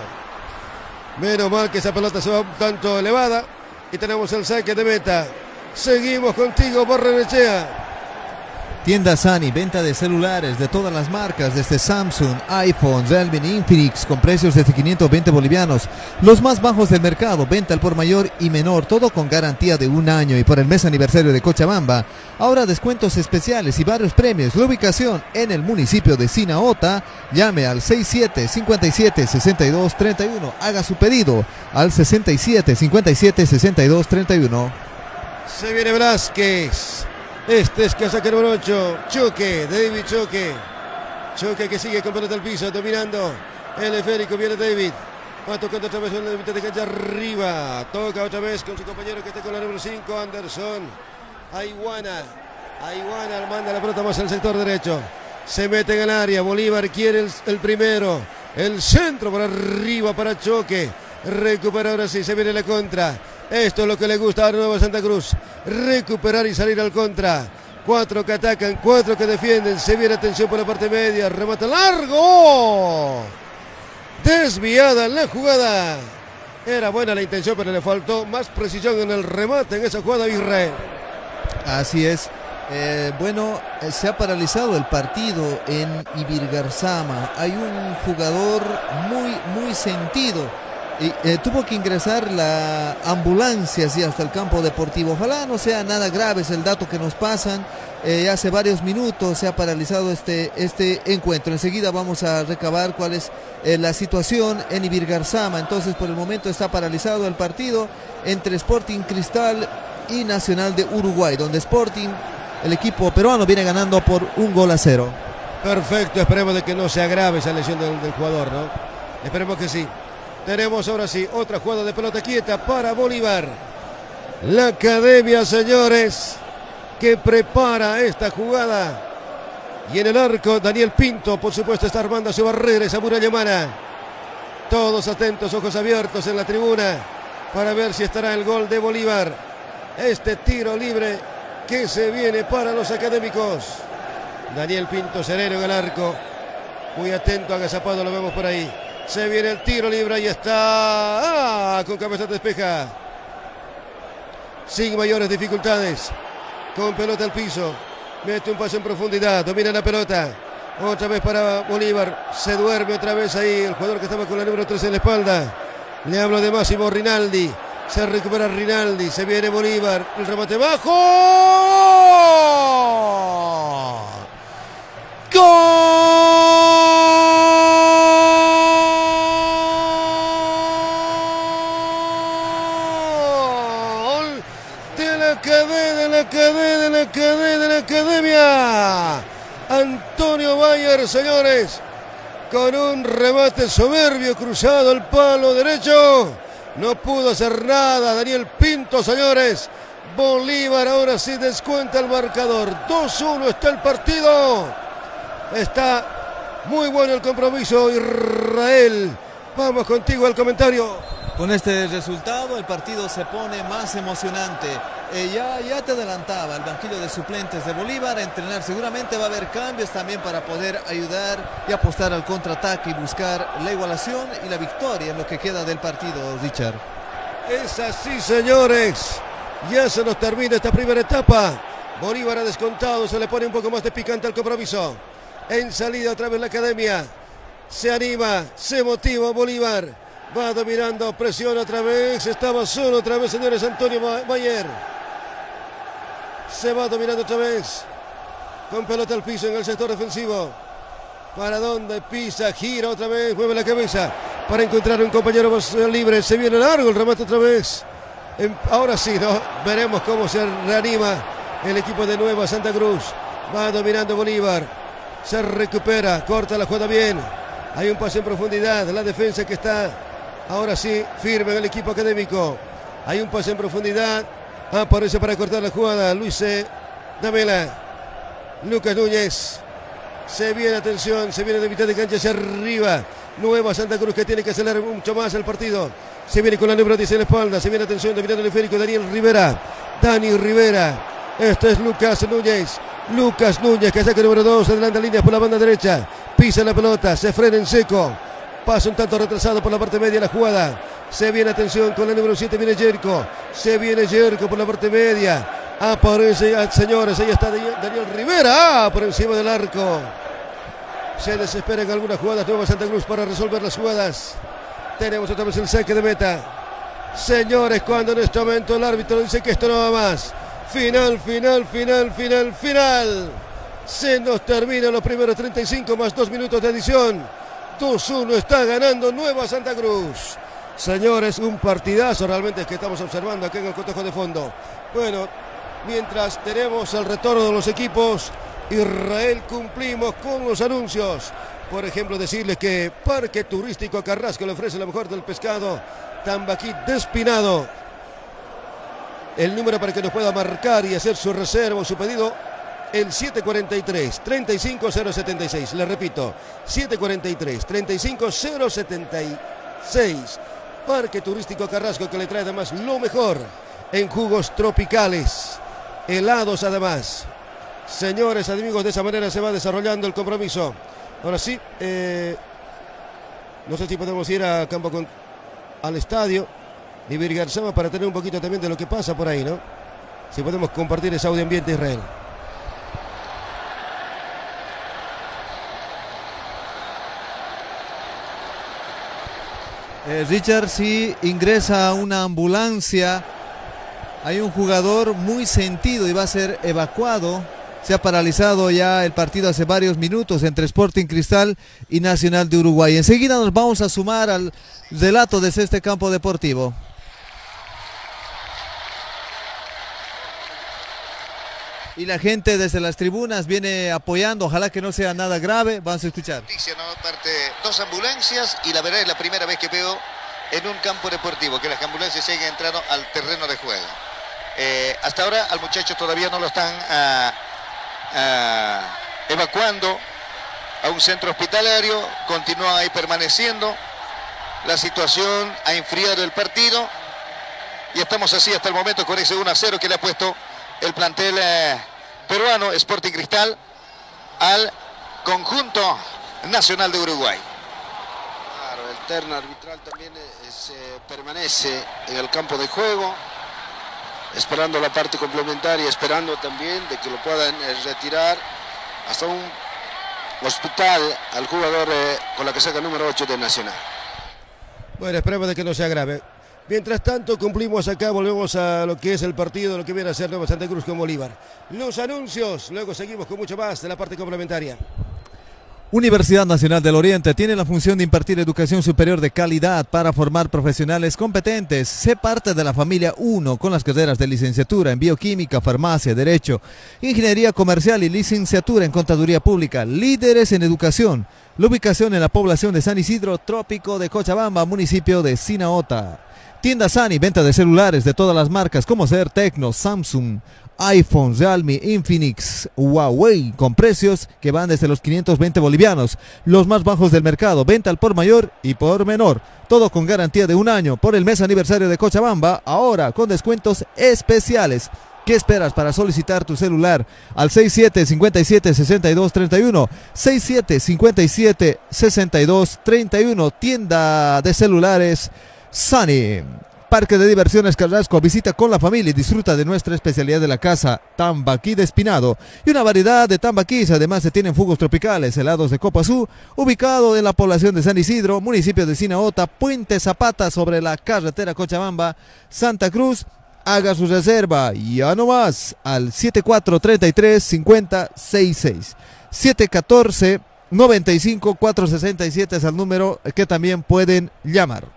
Menos mal que esa pelota se va un tanto elevada. Y tenemos el saque de meta. Seguimos contigo, Barrenechea. Tienda Sani, venta de celulares de todas las marcas, desde Samsung, iPhone, Realme, Infinix, con precios desde quinientos veinte bolivianos, los más bajos del mercado, venta al por mayor y menor, todo con garantía de un año. Y por el mes aniversario de Cochabamba, ahora descuentos especiales y varios premios. La ubicación en el municipio de Sinaota. Llame al sesenta y siete, cincuenta y siete, sesenta y dos, treinta y uno, haga su pedido al sesenta y siete, cincuenta y siete, sesenta y dos, treinta y uno. Se viene Velázquez. Este es casaca número ocho, Choque, David Choque. Choque que sigue con pelota al piso, dominando el esférico, viene David. Va tocando otra vez en la mitad de cancha arriba. Toca otra vez con su compañero que está con la número cinco, Anderson. Aiguana. Aiguana manda la pelota más al sector derecho. Se mete en el área, Bolívar quiere el, el primero. El centro por arriba para Choque. Recupera ahora sí, se viene la contra. Esto es lo que le gusta a Nueva Santa Cruz. Recuperar y salir al contra. Cuatro que atacan, cuatro que defienden. Se viene atención por la parte media. Remata largo. Desviada en la jugada. Era buena la intención, pero le faltó más precisión en el remate en esa jugada, Israel. Así es. Eh, bueno, eh, se ha paralizado el partido en Ibirgarzama. Hay un jugador muy, muy sentido. Y, eh, tuvo que ingresar la ambulancia así hasta el campo deportivo. Ojalá no sea nada grave, es el dato que nos pasan. Eh, hace varios minutos se ha paralizado este, este encuentro. Enseguida vamos a recabar cuál es eh, la situación en Ibirgarzama. Entonces, por el momento está paralizado el partido entre Sporting Cristal y Nacional de Uruguay, donde Sporting, el equipo peruano, viene ganando por un gol a cero. Perfecto, esperemos de que no se agrave esa lesión del, del jugador, ¿no? Esperemos que sí. Tenemos ahora sí otra jugada de pelota quieta para Bolívar. La academia, señores, que prepara esta jugada. Y en el arco, Daniel Pinto, por supuesto, está armando su barrera, esa muralla humana. Todos atentos, ojos abiertos en la tribuna para ver si estará el gol de Bolívar. Este tiro libre que se viene para los académicos. Daniel Pinto sereno en el arco. Muy atento, agazapado, lo vemos por ahí. Se viene el tiro libre, ahí está. Ah, con cabeza despeja. sin mayores dificultades. Con pelota al piso, mete un pase en profundidad, domina la pelota. Otra vez para Bolívar, se duerme otra vez ahí el jugador que estaba con la número tres en la espalda. Le hablo de Máximo Rinaldi, se recupera Rinaldi, se viene Bolívar, el remate bajo. ¡Gol! De la academia, de la academia, de la academia, de la academia. Antonio Bayer, señores, con un remate soberbio cruzado al palo derecho. No pudo hacer nada Daniel Pinto, señores. Bolívar ahora sí descuenta el marcador. dos uno está el partido. Está muy bueno el compromiso, Israel. Vamos contigo al comentario. Con este resultado el partido se pone más emocionante. Eh, ya, ya te adelantaba el banquillo de suplentes de Bolívar a entrenar. Seguramente va a haber cambios también para poder ayudar y apostar al contraataque y buscar la igualación y la victoria en lo que queda del partido, Richard. Es así, señores. Ya se nos termina esta primera etapa. Bolívar ha descontado, se le pone un poco más de picante al compromiso. En salida otra vez la academia. Se anima, se motiva Bolívar. Va dominando, presiona otra vez. Estaba solo otra vez, señores. Antonio Bayer. Se va dominando otra vez. Con pelota al piso en el sector defensivo. ¿Para dónde pisa? Gira otra vez. Mueve la cabeza para encontrar un compañero más libre. Se viene largo el remate otra vez. Ahora sí, ¿no? Veremos cómo se reanima el equipo de Nueva Santa Cruz. Va dominando Bolívar. Se recupera. Corta la jugada bien. Hay un pase en profundidad. La defensa que está ahora sí firme en el equipo académico. Hay un pase en profundidad. Aparece para cortar la jugada Luis Damela. Lucas Núñez. Se viene, atención, se viene de mitad de cancha hacia arriba. Nueva Santa Cruz que tiene que acelerar mucho más el partido. Se viene con la número diez en la espalda. Se viene, atención, dominando el esférico Daniel Rivera. Dani Rivera. Este es Lucas Núñez. Lucas Núñez que saca el número dos. Adelanta líneas por la banda derecha. Pisa la pelota. Se frena en seco. Pasa un tanto retrasado por la parte media de la jugada. Se viene, atención, con la número siete. Viene Yerko. Se viene Yerko por la parte media. Aparece, señores. Ahí está Daniel Rivera. Ah, por encima del arco. Se desespera en algunas jugadas Nueva Santa Cruz para resolver las jugadas. Tenemos otra vez el saque de meta. Señores, cuando en este momento el árbitro dice que esto no va más. Final, final, final, final, final. Se nos terminan los primeros treinta y cinco más dos minutos de adición. dos uno está ganando Nueva Santa Cruz. Señores, un partidazo realmente es que estamos observando aquí en el cotejo de fondo. Bueno, mientras tenemos el retorno de los equipos, Israel, cumplimos con los anuncios. Por ejemplo, decirles que Parque Turístico Carrasco le ofrece lo mejor del pescado Tambaquí despinado. El número para que nos pueda marcar y hacer su reserva o su pedido, el siete cuarenta y tres, treinta y cinco cero setenta y seis. Le repito, siete cuarenta y tres, treinta y cinco cero setenta y seis. Parque Turístico Carrasco, que le trae además lo mejor en jugos tropicales, helados además. Señores, amigos, de esa manera se va desarrollando el compromiso. Ahora sí, eh, no sé si podemos ir a campo con, al estadio de Virgarzama para tener un poquito también de lo que pasa por ahí, ¿no? Si podemos compartir ese audio ambiente, Israel. Eh, Richard, sí ingresa una ambulancia. Hay un jugador muy sentido y va a ser evacuado. Se ha paralizado ya el partido hace varios minutos entre Sporting Cristal y Nacional de Uruguay. Enseguida nos vamos a sumar al relato desde este campo deportivo. Y la gente desde las tribunas viene apoyando, ojalá que no sea nada grave. Vamos a escuchar. Noticia, ¿no? Aparte, dos ambulancias y la verdad es la primera vez que veo en un campo deportivo que las ambulancias siguen entrando al terreno de juego. Eh, hasta ahora al muchacho todavía no lo están uh, uh, evacuando a un centro hospitalario, continúa ahí permaneciendo. La situación ha enfriado el partido y estamos así hasta el momento con ese uno a cero que le ha puesto el plantel eh, peruano Sporting Cristal al conjunto Nacional de Uruguay. Claro, el terno arbitral también es, eh, permanece en el campo de juego. esperando la parte complementaria, esperando también de que lo puedan eh, retirar hasta un hospital al jugador eh, con la casaca número ocho de Nacional. Bueno, esperemos de que no se agrave. Mientras tanto, cumplimos acá, volvemos a lo que es el partido, lo que viene a ser Nueva Santa Cruz con Bolívar. Los anuncios, luego seguimos con mucho más de la parte complementaria. Universidad Nacional del Oriente tiene la función de impartir educación superior de calidad para formar profesionales competentes. Sé parte de la familia uno con las carreras de licenciatura en bioquímica, farmacia, derecho, ingeniería comercial y licenciatura en contaduría pública. Líderes en educación. La ubicación en la población de San Isidro, trópico de Cochabamba, municipio de Sinaota. Tienda Sani, venta de celulares de todas las marcas como ser Tecno, Samsung, iPhone, Realme, Infinix, Huawei, con precios que van desde los quinientos veinte bolivianos, los más bajos del mercado, venta al por mayor y por menor, todo con garantía de un año por el mes aniversario de Cochabamba, ahora con descuentos especiales. ¿Qué esperas para solicitar tu celular? Al seis siete cinco siete seis dos tres uno, seis siete cinco siete seis dos tres uno, tienda de celulares Sani. Parque de diversiones Carrasco, visita con la familia y disfruta de nuestra especialidad de la casa, tambaquí de espinado y una variedad de tambaquís. Además se tienen jugos tropicales, helados de copa azul, ubicado en la población de San Isidro, municipio de Sinaota, Puente Zapata, sobre la carretera Cochabamba, Santa Cruz. Haga su reserva, ya no más, al siete cuatro tres tres cinco cero seis seis, siete uno cuatro nueve cinco cuatro seis siete es el número que también pueden llamar.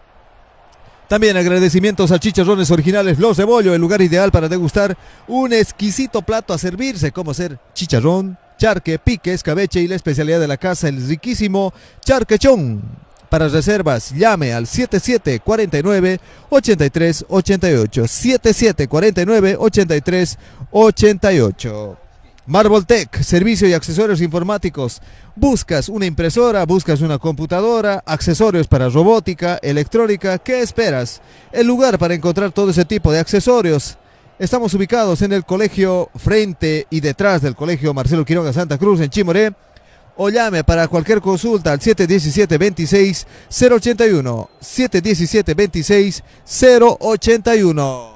También agradecimientos a Chicharrones Originales Los de Bollo, el lugar ideal para degustar un exquisito plato a servirse, como ser chicharrón, charque, pique, escabeche y la especialidad de la casa, el riquísimo charquechón. Para reservas, llame al siete siete cuatro nueve ocho tres ocho ocho, siete siete cuatro nueve ocho tres ocho ocho. Marboltec, servicio y accesorios informáticos. Buscas una impresora, buscas una computadora, accesorios para robótica, electrónica. ¿Qué esperas? El lugar para encontrar todo ese tipo de accesorios. Estamos ubicados en el colegio, frente y detrás del colegio Marcelo Quiroga Santa Cruz en Chimoré. O llame para cualquier consulta al siete uno siete veintiséis cero ochenta y uno, siete uno siete veintiséis cero ochenta y uno.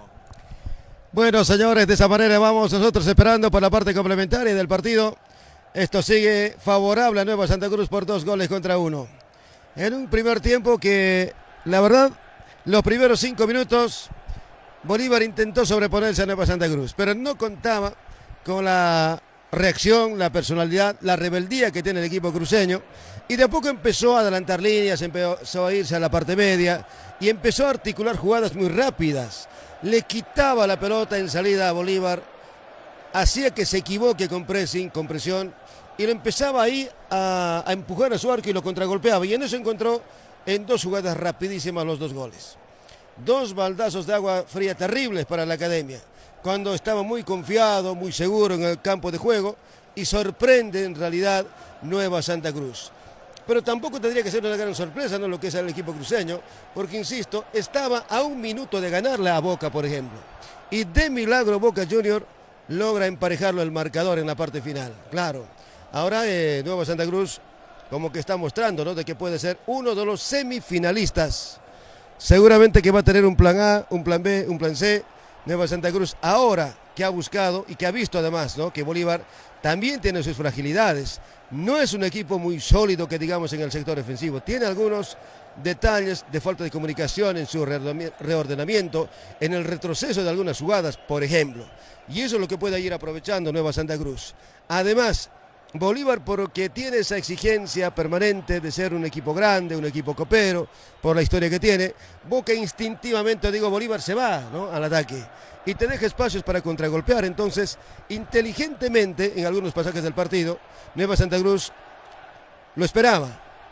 Bueno, señores, de esa manera vamos nosotros esperando por la parte complementaria del partido. Esto sigue favorable a Nueva Santa Cruz por dos goles contra uno. En un primer tiempo que, la verdad, los primeros cinco minutos, Bolívar intentó sobreponerse a Nueva Santa Cruz, pero no contaba con la reacción, la personalidad, la rebeldía que tiene el equipo cruceño, y de a poco empezó a adelantar líneas, empezó a irse a la parte media y empezó a articular jugadas muy rápidas. Le quitaba la pelota en salida a Bolívar, hacía que se equivoque con pressing, con presión, y lo empezaba ahí a, a empujar a su arco y lo contragolpeaba, y en eso encontró en dos jugadas rapidísimas los dos goles. Dos baldazos de agua fría terribles para la academia, cuando estaba muy confiado, muy seguro en el campo de juego, y sorprende en realidad Nueva Santa Cruz. Pero tampoco tendría que ser una gran sorpresa, ¿no?, lo que es el equipo cruceño, porque insisto, estaba a un minuto de ganarle a Boca, por ejemplo. Y de milagro Boca Junior logra emparejarlo el marcador en la parte final. Claro, ahora eh, Nueva Santa Cruz como que está mostrando, ¿no?, de que puede ser uno de los semifinalistas. Seguramente que va a tener un plan A, un plan B, un plan C. Nueva Santa Cruz ahora que ha buscado y que ha visto además, ¿no?, que Bolívar también tiene sus fragilidades. No es un equipo muy sólido que digamos en el sector defensivo. Tiene algunos detalles de falta de comunicación en su reordenamiento, en el retroceso de algunas jugadas, por ejemplo. Y eso es lo que puede ir aprovechando Nueva Santa Cruz. Además, Bolívar, porque tiene esa exigencia permanente de ser un equipo grande, un equipo copero, por la historia que tiene, Boca instintivamente, digo, Bolívar se va, ¿no?, al ataque y te deja espacios para contragolpear. Entonces, inteligentemente, en algunos pasajes del partido, Nueva Santa Cruz lo esperaba,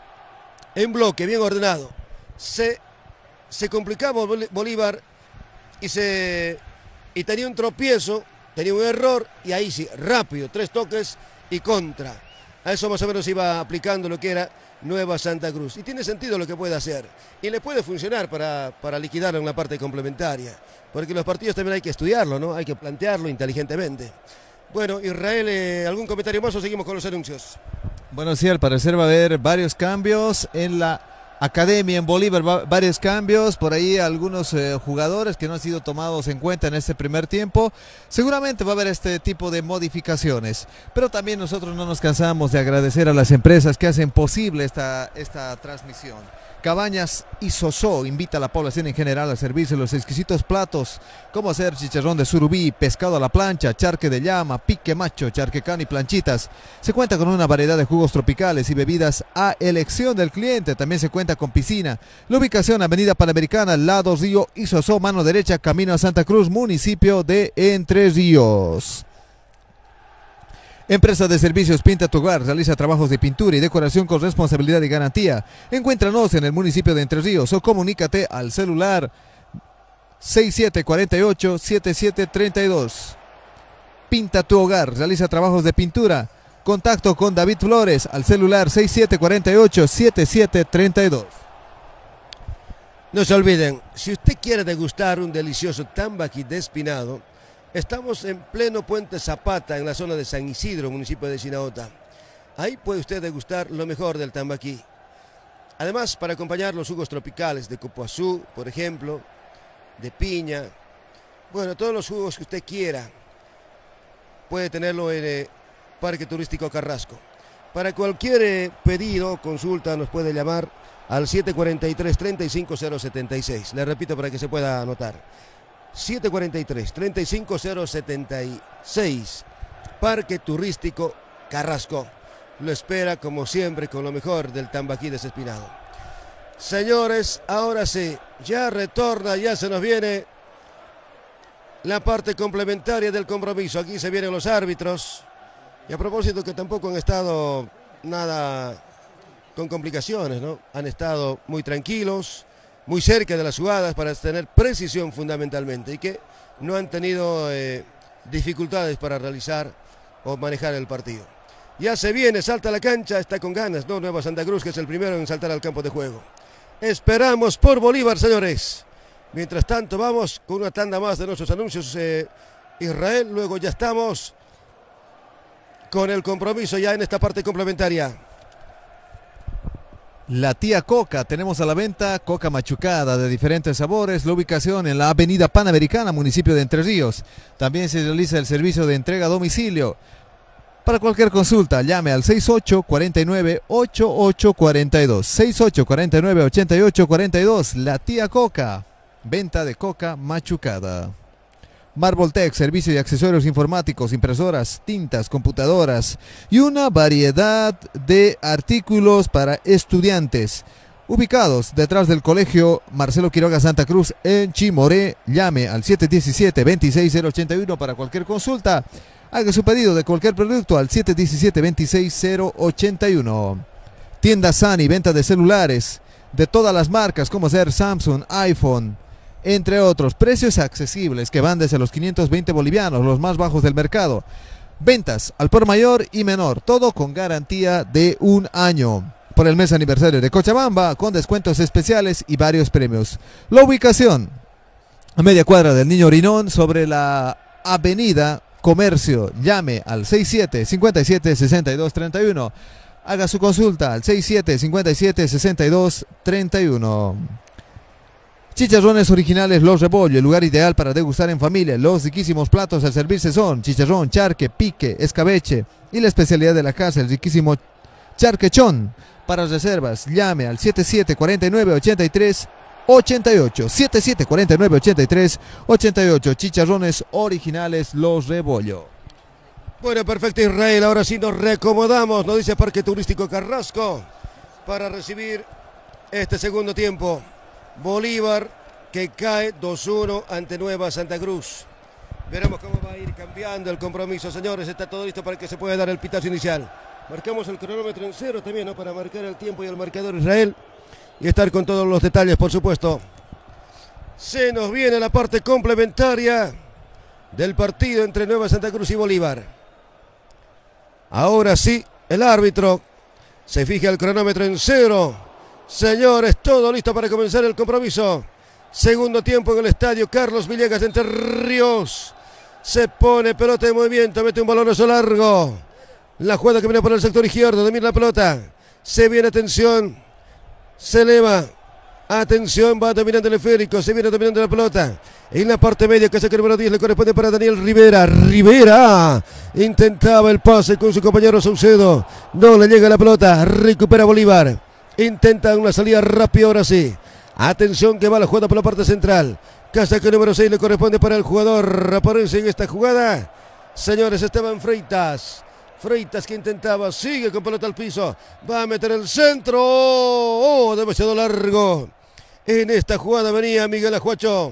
en bloque, bien ordenado. Se, se complicaba Bolívar y, se, y tenía un tropiezo, tenía un error, y ahí sí, rápido, tres toques y contra. A eso más o menos iba aplicando lo que era Nueva Santa Cruz. Y tiene sentido lo que puede hacer. Y le puede funcionar para, para liquidarlo en la parte complementaria. Porque los partidos también hay que estudiarlo, ¿no? Hay que plantearlo inteligentemente. Bueno, Israel, eh, ¿algún comentario más o seguimos con los anuncios? Bueno, sí, al parecer va a haber varios cambios en la academia en Bolívar, va, varios cambios, por ahí algunos eh, jugadores que no han sido tomados en cuenta en este primer tiempo. Seguramente va a haber este tipo de modificaciones, pero también nosotros no nos cansamos de agradecer a las empresas que hacen posible esta, esta transmisión. Cabañas y Sosó invita a la población en general a servirse los exquisitos platos como hacer chicharrón de surubí, pescado a la plancha, charque de llama, pique macho, charquecán y planchitas. Se cuenta con una variedad de jugos tropicales y bebidas a elección del cliente. También se cuenta con piscina. La ubicación: Avenida Panamericana, lado Río y Sosó, mano derecha, camino a Santa Cruz, municipio de Entre Ríos. Empresa de Servicios Pinta tu Hogar realiza trabajos de pintura y decoración con responsabilidad y garantía. Encuéntranos en el municipio de Entre Ríos o comunícate al celular seis siete cuatro ocho, siete siete tres dos. Pinta tu Hogar realiza trabajos de pintura. Contacto con David Flores al celular seis siete cuatro ocho, siete siete tres dos. No se olviden, si usted quiere degustar un delicioso tambaqui despinado, estamos en pleno Puente Zapata, en la zona de San Isidro, municipio de Chinaota. Ahí puede usted degustar lo mejor del tambaqui. Además, para acompañar los jugos tropicales de copoazú, por ejemplo, de piña, bueno, todos los jugos que usted quiera, puede tenerlo en el Parque Turístico Carrasco. Para cualquier eh, pedido o consulta nos puede llamar al siete cuatro tres, tres cinco cero siete seis. Le repito para que se pueda anotar. siete cuatro tres, tres cinco cero siete seis. Parque Turístico Carrasco. Lo espera como siempre con lo mejor del tambaqui desespinado. Señores, ahora sí, ya retorna, ya se nos viene la parte complementaria del compromiso. Aquí se vienen los árbitros. Y a propósito que tampoco han estado nada con complicaciones, ¿no? Han estado muy tranquilos, muy cerca de las jugadas para tener precisión fundamentalmente y que no han tenido eh, dificultades para realizar o manejar el partido. Ya se viene, salta a la cancha, está con ganas, ¿no? Nueva Santa Cruz, que es el primero en saltar al campo de juego. Esperamos por Bolívar, señores. Mientras tanto, vamos con una tanda más de nuestros anuncios. Eh, Israel, luego ya estamos con el compromiso ya en esta parte complementaria. La Tía Coca, tenemos a la venta coca machucada de diferentes sabores. La ubicación en la Avenida Panamericana, municipio de Entre Ríos. También se realiza el servicio de entrega a domicilio. Para cualquier consulta, llame al seis ocho cuatro nueve, ocho ocho cuatro dos. seis ocho cuatro nueve, ocho ocho cuatro dos. La Tía Coca, venta de coca machucada. Marboltec, servicio de accesorios informáticos, impresoras, tintas, computadoras y una variedad de artículos para estudiantes. Ubicados detrás del Colegio Marcelo Quiroga Santa Cruz en Chimoré. Llame al siete uno siete, dos seis cero ocho uno para cualquier consulta. Haga su pedido de cualquier producto al siete uno siete, dos seis cero ocho uno. Tienda Sani, venta de celulares de todas las marcas como ser Samsung, iPhone, entre otros. Precios accesibles que van desde los quinientos veinte bolivianos, los más bajos del mercado. Ventas al por mayor y menor, todo con garantía de un año. Por el mes aniversario de Cochabamba, con descuentos especiales y varios premios. La ubicación, a media cuadra del Niño Orinón, sobre la Avenida Comercio. Llame al seis siete, cinco siete, seis dos tres uno. Haga su consulta al seis siete, cinco siete, seis dos tres uno. Chicharrones originales Los Rebollo, el lugar ideal para degustar en familia. Los riquísimos platos al servirse son chicharrón, charque, pique, escabeche y la especialidad de la casa, el riquísimo charquechón. Para reservas, llame al siete siete cuatro nueve, ocho tres ocho ocho. siete siete cuatro nueve, ocho tres ocho ocho. Chicharrones originales Los Rebollo. Bueno, perfecto, Israel. Ahora sí nos reacomodamos, nos dice Parque Turístico Carrasco, para recibir este segundo tiempo. Bolívar que cae dos uno ante Nueva Santa Cruz. Veremos cómo va a ir cambiando el compromiso, señores. Está todo listo para que se pueda dar el pitazo inicial. Marcamos el cronómetro en cero también, ¿no? Para marcar el tiempo y el marcador Israel. Y estar con todos los detalles, por supuesto. Se nos viene la parte complementaria del partido entre Nueva Santa Cruz y Bolívar. Ahora sí, el árbitro se fija el cronómetro en cero. Señores, todo listo para comenzar el compromiso. Segundo tiempo en el estadio Carlos Villegas de Entre Ríos. Se pone pelota de movimiento, mete un balonazo largo. La jugada que viene por el sector izquierdo, domina la pelota. Se viene atención. Se eleva. Atención, va dominando el esférico, se viene dominando la pelota. En la parte media, que saca el número diez, le corresponde para Daniel Rivera. Rivera intentaba el pase con su compañero Saucedo. No le llega la pelota, recupera Bolívar. Intenta una salida rápida ahora sí. Atención que va la jugada por la parte central. Casaca el número seis le corresponde para el jugador. Aparece en esta jugada, señores, Esteban Freitas. Freitas que intentaba, sigue con pelota al piso. Va a meter el centro. Oh, demasiado largo. En esta jugada venía Miguel Ajuacho.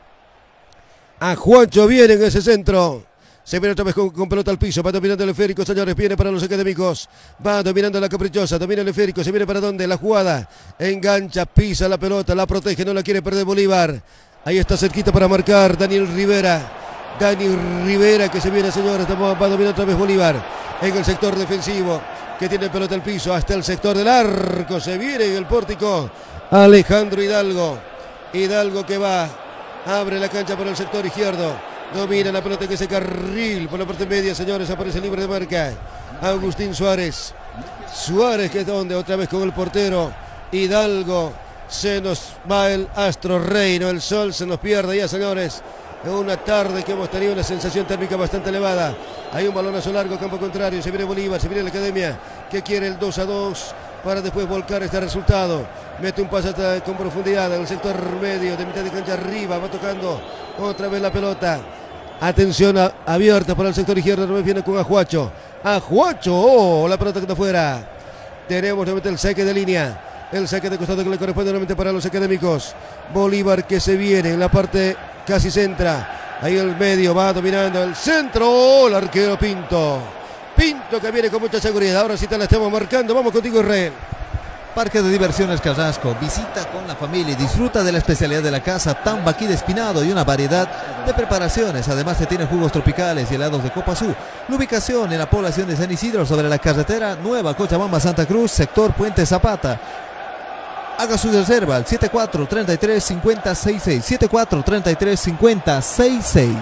Ajuacho viene en ese centro. Se viene otra vez con, con pelota al piso. Va dominando el esférico, señores. Viene para los académicos. Va dominando la caprichosa. Domina el esférico. Se viene para dónde. La jugada. Engancha, pisa la pelota. La protege. No la quiere perder Bolívar. Ahí está cerquita para marcar Daniel Rivera. Dani Rivera que se viene, señores. Va dominando otra vez Bolívar. En el sector defensivo. Que tiene pelota al piso. Hasta el sector del arco. Se viene en el pórtico. Alejandro Hidalgo. Hidalgo que va. Abre la cancha por el sector izquierdo. Domina la pelota en ese carril. Por la parte media, señores. Aparece libre de marca Agustín Suárez. Suárez que es donde otra vez con el portero. Hidalgo. Se nos va el astro reino. El sol se nos pierde ya, señores. En una tarde que hemos tenido una sensación térmica bastante elevada. Hay un balonazo largo, campo contrario. Se viene Bolívar, se viene la academia. Que quiere el dos a dos. Para después volcar este resultado. Mete un pase con profundidad en el sector medio, de mitad de cancha arriba. Va tocando otra vez la pelota. Atención a, abierta para el sector izquierdo. Otra vez viene con Ajuacho. Ajuacho. Oh, la pelota que está afuera. Tenemos nuevamente el saque de línea. El saque de costado que le corresponde nuevamente para los académicos. Bolívar que se viene en la parte casi centra. Ahí el medio va dominando el centro. Oh, el arquero Pinto. Pinto que viene con mucha seguridad. Ahora sí te la estamos marcando. Vamos contigo, Israel. Parque de Diversiones Carrasco. Visita con la familia y disfruta de la especialidad de la casa, tambaqui de espinado y una variedad de preparaciones. Además te tiene jugos tropicales y helados de Copa Azul. La ubicación en la población de San Isidro, sobre la carretera Nueva Cochabamba Santa Cruz, sector Puente Zapata. Haga su reserva al siete cuatro, treinta y tres, cincuenta, sesenta y seis. siete cuatro, treinta y tres, cincuenta, sesenta y seis.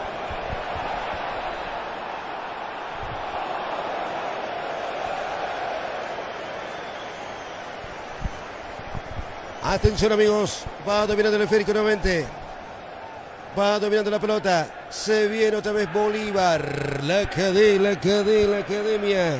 Atención, amigos, va dominando el esférico nuevamente. Va dominando la pelota. Se viene otra vez Bolívar. La academia, la academia, la academia.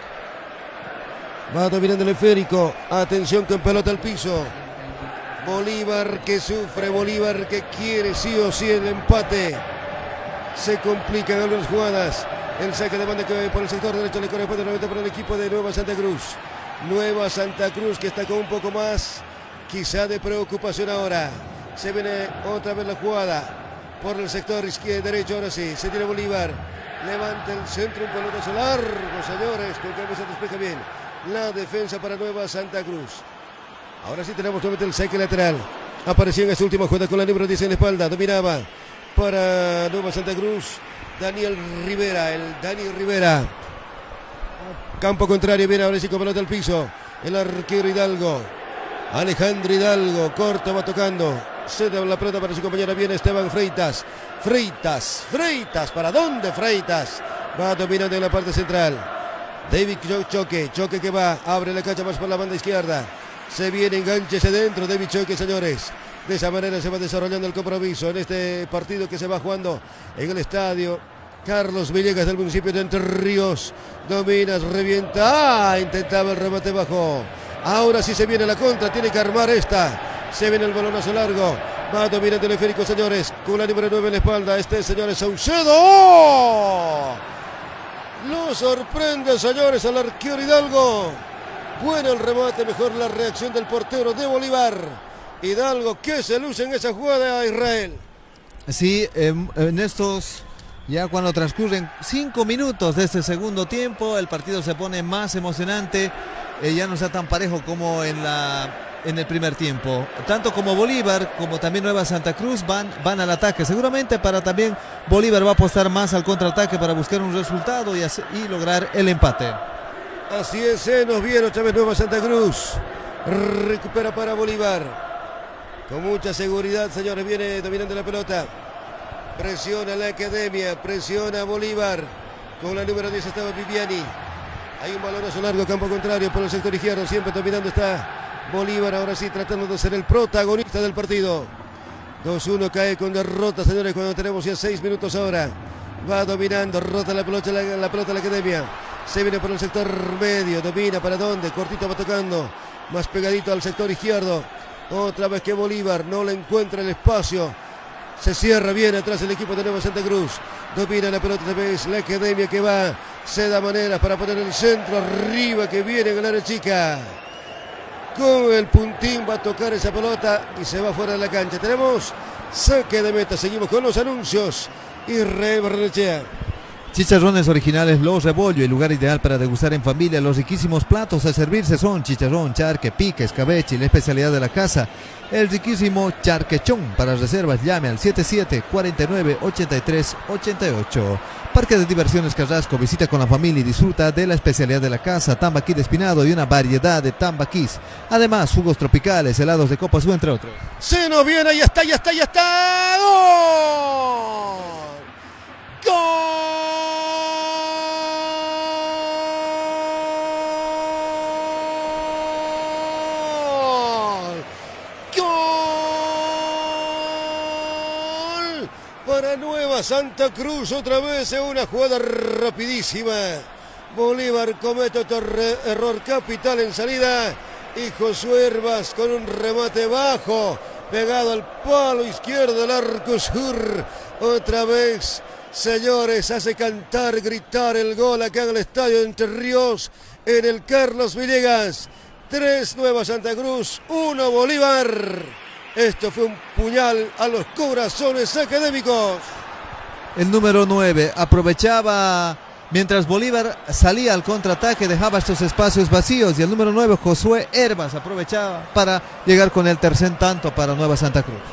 Va dominando el esférico. Atención con pelota al piso. Bolívar que sufre, Bolívar que quiere sí o sí el empate. Se complican algunas jugadas. El saque de banda que por el sector derecho le corresponde nuevamente para el equipo de Nueva Santa Cruz. Nueva Santa Cruz que está con un poco más quizá de preocupación ahora. Se viene otra vez la jugada por el sector izquierdo derecho. Ahora sí, se tiene Bolívar. Levanta el centro, un pelotazo largo, señores. Con que se despeja bien la defensa para Nueva Santa Cruz. Ahora sí tenemos nuevamente el saque lateral. Apareció en esta última jugada con la número diez en la espalda. Dominaba para Nueva Santa Cruz Daniel Rivera. El Dani Rivera. Campo contrario, viene ahora sí con pelota al piso. El arquero Hidalgo. Alejandro Hidalgo, corto, va tocando. Cede la pelota para su compañera. Viene Esteban Freitas. Freitas, Freitas. ¿Para dónde Freitas? Va dominando en la parte central. David Choque, Choque que va. Abre la cancha más por la banda izquierda. Se viene, engánchese dentro. David Choque, señores. De esa manera se va desarrollando el compromiso en este partido que se va jugando en el estadio Carlos Villegas del municipio de Entre Ríos. Dominas, revienta. Ah, intentaba el remate bajo. Ahora sí se viene la contra, tiene que armar esta. Se viene el balonazo largo. Va dominando el esférico, señores. Con la número nueve en la espalda. Este, señores, Saucedo. ¡Oh! Lo sorprende, señores, al arquero Hidalgo. Bueno el remate, mejor la reacción del portero de Bolívar. Hidalgo que se luce en esa jugada a Israel. Sí, eh, en estos... Ya cuando transcurren cinco minutos de este segundo tiempo, el partido se pone más emocionante. Eh, ya no está tan parejo como en, la, en el primer tiempo. Tanto como Bolívar como también Nueva Santa Cruz van, van al ataque. Seguramente para también Bolívar va a apostar más al contraataque para buscar un resultado y, hacer, y lograr el empate. Así es, se nos viene otra vez Nueva Santa Cruz. Recupera para Bolívar. Con mucha seguridad, señores, viene dominando la pelota. Presiona la academia, presiona a Bolívar. Con la número diez estaba Viviani. Hay un balonazo largo, campo contrario por el sector izquierdo. Siempre dominando está Bolívar ahora sí tratando de ser el protagonista del partido. dos uno cae con derrota, señores, cuando tenemos ya seis minutos ahora. Va dominando, rota la pelota, la, la pelota de la Academia. Se viene por el sector medio, domina para dónde, cortito va tocando, más pegadito al sector izquierdo. Otra vez que Bolívar no le encuentra el espacio. Se cierra bien atrás el equipo de Nueva Santa Cruz. Domina la pelota otra vez la Academia que va, se da maneras para poner el centro arriba que viene en el área chica. Con el puntín va a tocar esa pelota y se va fuera de la cancha. Tenemos saque de meta, seguimos con los anuncios. Israel Barrenechea. Chicharrones originales Los Rebollo, el lugar ideal para degustar en familia. Los riquísimos platos a servirse son chicharrón, charque, pica, escabeche y la especialidad de la casa, el riquísimo charquechón. Para reservas llame al siete siete, cuatro nueve, ocho tres, ocho ocho. Parque de Diversiones Carrasco, visita con la familia y disfruta de la especialidad de la casa, tambaquí despinado y una variedad de tambaquís. Además, jugos tropicales, helados de copa azul, entre otros. Se nos viene, ya está, ya está, ya está. ¡Gol! ¡Gol! Para Nueva Santa Cruz, otra vez en una jugada rapidísima. Bolívar comete otro error capital en salida y Josué Herbas con un remate bajo, pegado al palo izquierdo del arco sur. Otra vez, señores, hace cantar, gritar el gol acá en el estadio de Entre Ríos, en el Carlos Villegas. Tres Nueva Santa Cruz, uno Bolívar. Esto fue un puñal a los corazones académicos. El número nueve aprovechaba mientras Bolívar salía al contraataque, dejaba estos espacios vacíos, y el número nueve, Josué Herbas, aprovechaba para llegar con el tercer tanto para Nueva Santa Cruz.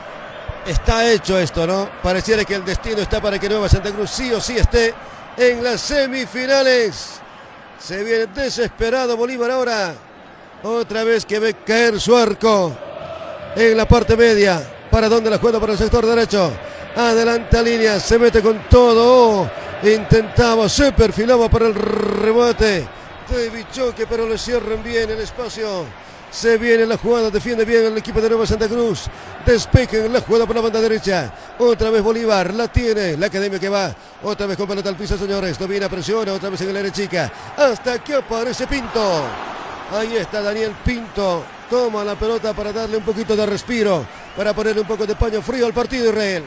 Está hecho esto, ¿no? Pareciera que el destino está para que Nueva Santa Cruz sí o sí esté en las semifinales. Se viene desesperado Bolívar ahora. Otra vez que ve caer su arco en la parte media. ¿Para dónde la juega? Para el sector derecho. Adelanta línea, se mete con todo. Intentaba, se perfilaba para el remate de Bichoque, pero le cierran bien el espacio. Se viene la jugada, defiende bien el equipo de Nueva Santa Cruz. Despejen la jugada por la banda derecha. Otra vez Bolívar, la tiene. La Academia que va. Otra vez con pelota al piso, señores. Domina, presiona, otra vez en el área chica. Hasta que aparece Pinto. Ahí está Daniel Pinto. Toma la pelota para darle un poquito de respiro, para ponerle un poco de paño frío al partido, Israel.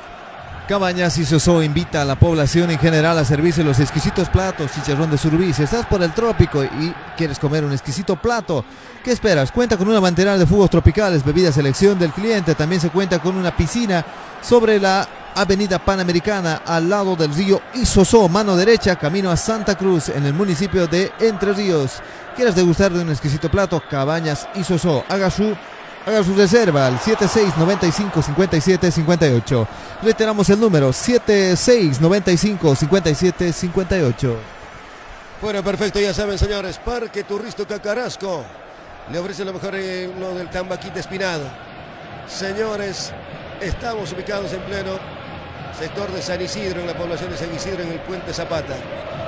Cabañas y Sosó invita a la población en general a servirse los exquisitos platos chicharrón de surubí. Si estás por el trópico y quieres comer un exquisito plato, ¿qué esperas? Cuenta con una manteral de jugos tropicales, bebida selección del cliente. También se cuenta con una piscina sobre la avenida Panamericana, al lado del río Isosó, mano derecha, camino a Santa Cruz, en el municipio de Entre Ríos. ¿Quieres degustar de un exquisito plato? Cabañas Isosó. Haga su Haga su reserva al siete seis, noventa y cinco, cincuenta y siete, cincuenta y ocho. Reiteramos el número, siete seis, noventa y cinco, cincuenta y siete, cincuenta y ocho. Bueno, perfecto, ya saben, señores, Parque Turístico Carrasco le ofrece lo mejor en lo del tambaquí despinado. Señores, estamos ubicados en pleno sector de San Isidro, en la población de San Isidro, en el Puente Zapata.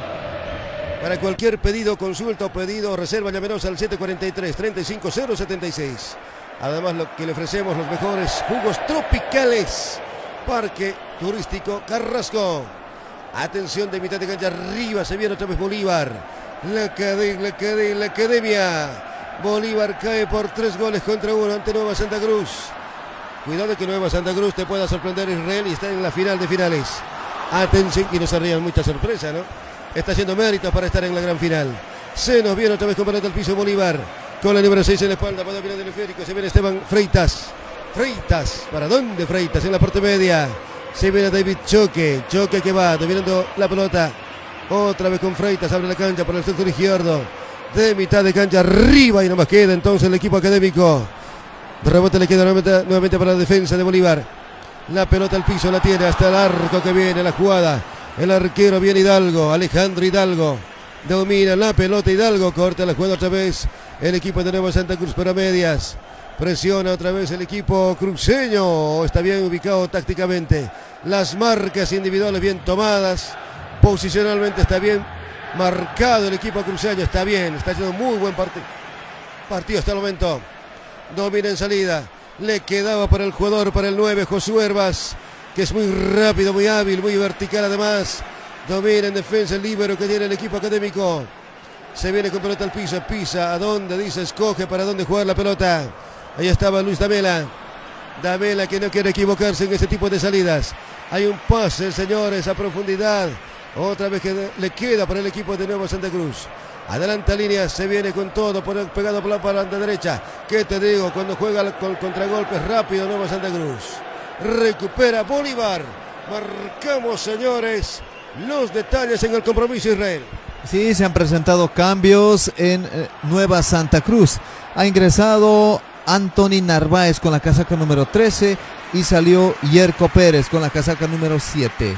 Para cualquier pedido, consulta o pedido, reserva, llámenos al siete cuatro tres, treinta y cinco cero setenta y seis. Además, lo que le ofrecemos, los mejores jugos tropicales. Parque Turístico Carrasco. Atención, de mitad de cancha arriba, se viene otra vez Bolívar. La Academia, la Academia, la Academia. Bolívar cae por tres goles contra uno ante Nueva Santa Cruz. Cuidado que Nueva Santa Cruz te pueda sorprender, Israel, y está en la final de finales. Atención, que no se rían, mucha sorpresa, ¿no? Está haciendo méritos para estar en la gran final. Se nos viene otra vez con pelota al piso Bolívar. Con la número seis en la espalda, para dominar del esférico. Se viene Esteban Freitas. Freitas, ¿para dónde Freitas? En la parte media. Se viene David Choque. Choque que va, dominando la pelota. Otra vez con Freitas, abre la cancha por el sector izquierdo. De mitad de cancha arriba y nomás queda entonces el equipo académico. De rebote le queda nuevamente, nuevamente para la defensa de Bolívar. La pelota al piso la tiene hasta el arco que viene la jugada. El arquero viene Hidalgo, Alejandro Hidalgo. Domina la pelota Hidalgo, corta la jugada otra vez. El equipo de Nueva Santa Cruz para medias. Presiona otra vez el equipo cruceño. Está bien ubicado tácticamente. Las marcas individuales bien tomadas. Posicionalmente está bien marcado el equipo cruceño. Está bien, está haciendo muy buen partido. partido hasta el momento. Domina en salida. Le quedaba para el jugador, para el nueve, Josué Herbas, que es muy rápido, muy hábil, muy vertical además. Domina en defensa el líbero que tiene el equipo académico. Se viene con pelota al piso, pisa. ¿A dónde? Dice, escoge para dónde jugar la pelota. Ahí estaba Luis Damela. Damela que no quiere equivocarse en ese tipo de salidas. Hay un pase, señores, a profundidad. Otra vez que le queda para el equipo de Nueva Santa Cruz. Adelanta línea, se viene con todo, pegado por la banda derecha. ¿Qué te digo? Cuando juega con contragolpes rápido Nueva Santa Cruz. Recupera Bolívar. Marcamos, señores, los detalles en el compromiso, Israel. Sí, se han presentado cambios en eh, Nueva Santa Cruz. Ha ingresado Anthony Narváez con la casaca número trece y salió Yerko Pérez con la casaca número siete.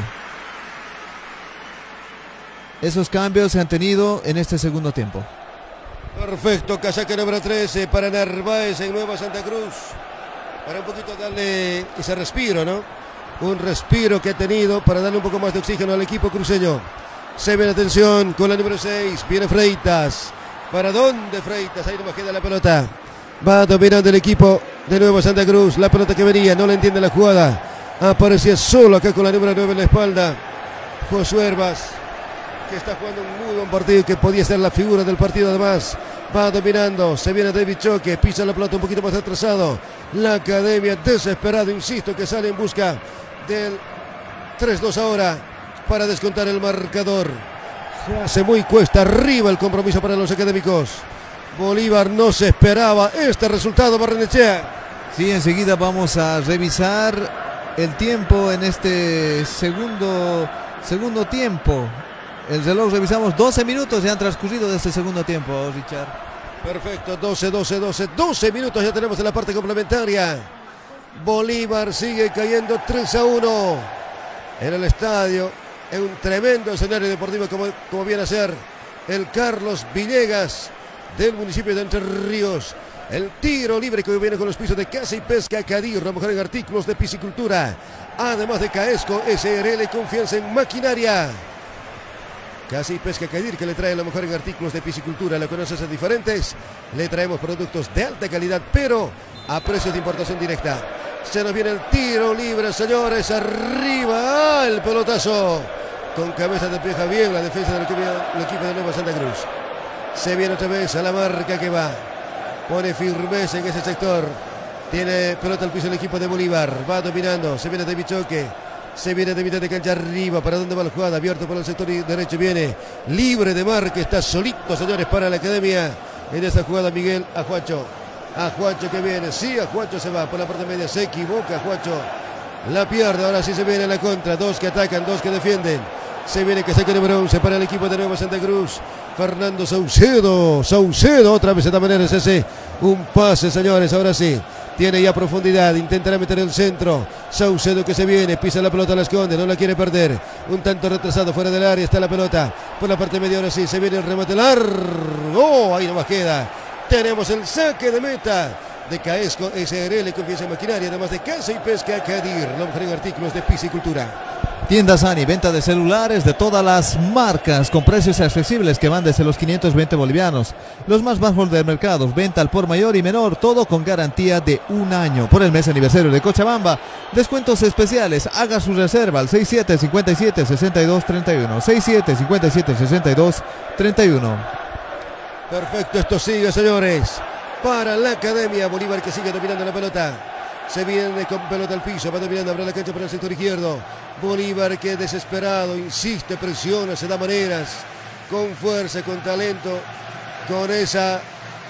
Esos cambios se han tenido en este segundo tiempo. Perfecto, casaca número trece para Narváez en Nueva Santa Cruz. Para un poquito darle ese respiro, ¿no? Un respiro que ha tenido para darle un poco más de oxígeno al equipo cruceño. Se viene atención con la número seis, viene Freitas. ¿Para dónde Freitas? Ahí nomás queda la pelota. Va dominando el equipo de Nueva Santa Cruz. La pelota que venía, no le entiende la jugada. Aparecía solo acá con la número nueve en la espalda. Josué Herbas, que está jugando un muy buen partido, que podía ser la figura del partido además. Va dominando, se viene David Choque, pisa la pelota un poquito más atrasado. La academia desesperado, insisto, que sale en busca del tres dos ahora para descontar el marcador. Se hace muy cuesta arriba el compromiso para los académicos. Bolívar no se esperaba este resultado, Barrenechea. Sí, enseguida vamos a revisar el tiempo en este segundo, segundo tiempo. El reloj revisamos, doce minutos ya han transcurrido de este segundo tiempo, Richard. Perfecto, doce, doce, doce, doce minutos ya tenemos en la parte complementaria. Bolívar sigue cayendo tres a uno en el estadio, en un tremendo escenario deportivo como, como viene a ser el Carlos Villegas del municipio de Entre Ríos. El tiro libre que viene con los pisos de Caza y Pesca Cadir, la mujer en artículos de piscicultura. Además de Caesco S R L, confianza en maquinaria. Caza y Pesca Cadir, que le trae a la mujer en artículos de piscicultura. La conoces en diferentes. Le traemos productos de alta calidad, pero a precios de importación directa. Se nos viene el tiro libre, señores. Arriba, el pelotazo. Con cabeza de peja bien la defensa del equipo, del equipo de Nueva Santa Cruz. Se viene otra vez a la marca que va. Pone firmeza en ese sector. Tiene pelota al piso el equipo de Bolívar. Va dominando. Se viene David Choque. Se viene de mitad de cancha arriba. ¿Para dónde va la jugada? Abierto por el sector derecho. Viene libre de marca. Está solito, señores, para la academia. En esta jugada Miguel Ajuacho. Ajuacho que viene. Sí, Ajuacho se va por la parte media. Se equivoca Ajuacho. La pierde. Ahora sí se viene la contra. Dos que atacan, dos que defienden. Se viene que saque número once para el equipo de Nueva Santa Cruz. Fernando Saucedo. Saucedo otra vez de esta manera es ese. Un pase, señores. Ahora sí. Tiene ya profundidad, intentará meter el centro. Saucedo que se viene, pisa la pelota, la esconde, no la quiere perder. Un tanto retrasado fuera del área, está la pelota. Por la parte media, ahora sí, se viene el remate largo. Oh, ahí nomás queda. Tenemos el saque de meta de Caesco S R L, confianza en maquinaria, además de Caza y Pesca Cadir, la mujer en artículos de piscicultura. Tiendas Ani, venta de celulares de todas las marcas con precios accesibles que van desde los quinientos veinte bolivianos. Los más bajos del mercado, venta al por mayor y menor, todo con garantía de un año. Por el mes aniversario de Cochabamba, descuentos especiales. Haga su reserva al seis siete cinco siete seis dos tres uno. seis siete cinco siete seis dos tres uno. Perfecto, esto sigue, señores. Para la academia, Bolívar que sigue dominando la pelota. Se viene con pelota al piso, va dominando, abre la cancha por el sector izquierdo. Bolívar que desesperado, insiste, presiona, se da maneras, con fuerza, con talento, con esa,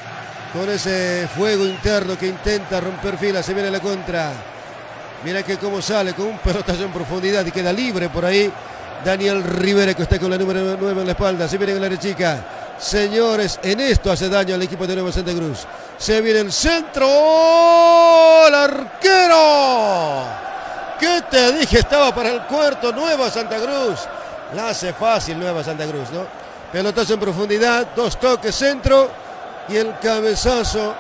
con ese fuego interno que intenta romper filas. Se viene la contra. Mira que cómo sale, con un pelotazo en profundidad y queda libre por ahí Daniel Rivera, que está con la número nueve en la espalda. Se viene en el área chica. Señores, en esto hace daño al equipo de Nueva Santa Cruz. Se viene el centro. ¡Oh, el arquero! ¿Qué te dije? Estaba para el cuarto. Nueva Santa Cruz. La hace fácil Nueva Santa Cruz, ¿no? Pelotazo en profundidad. Dos toques, centro. Y el cabezazo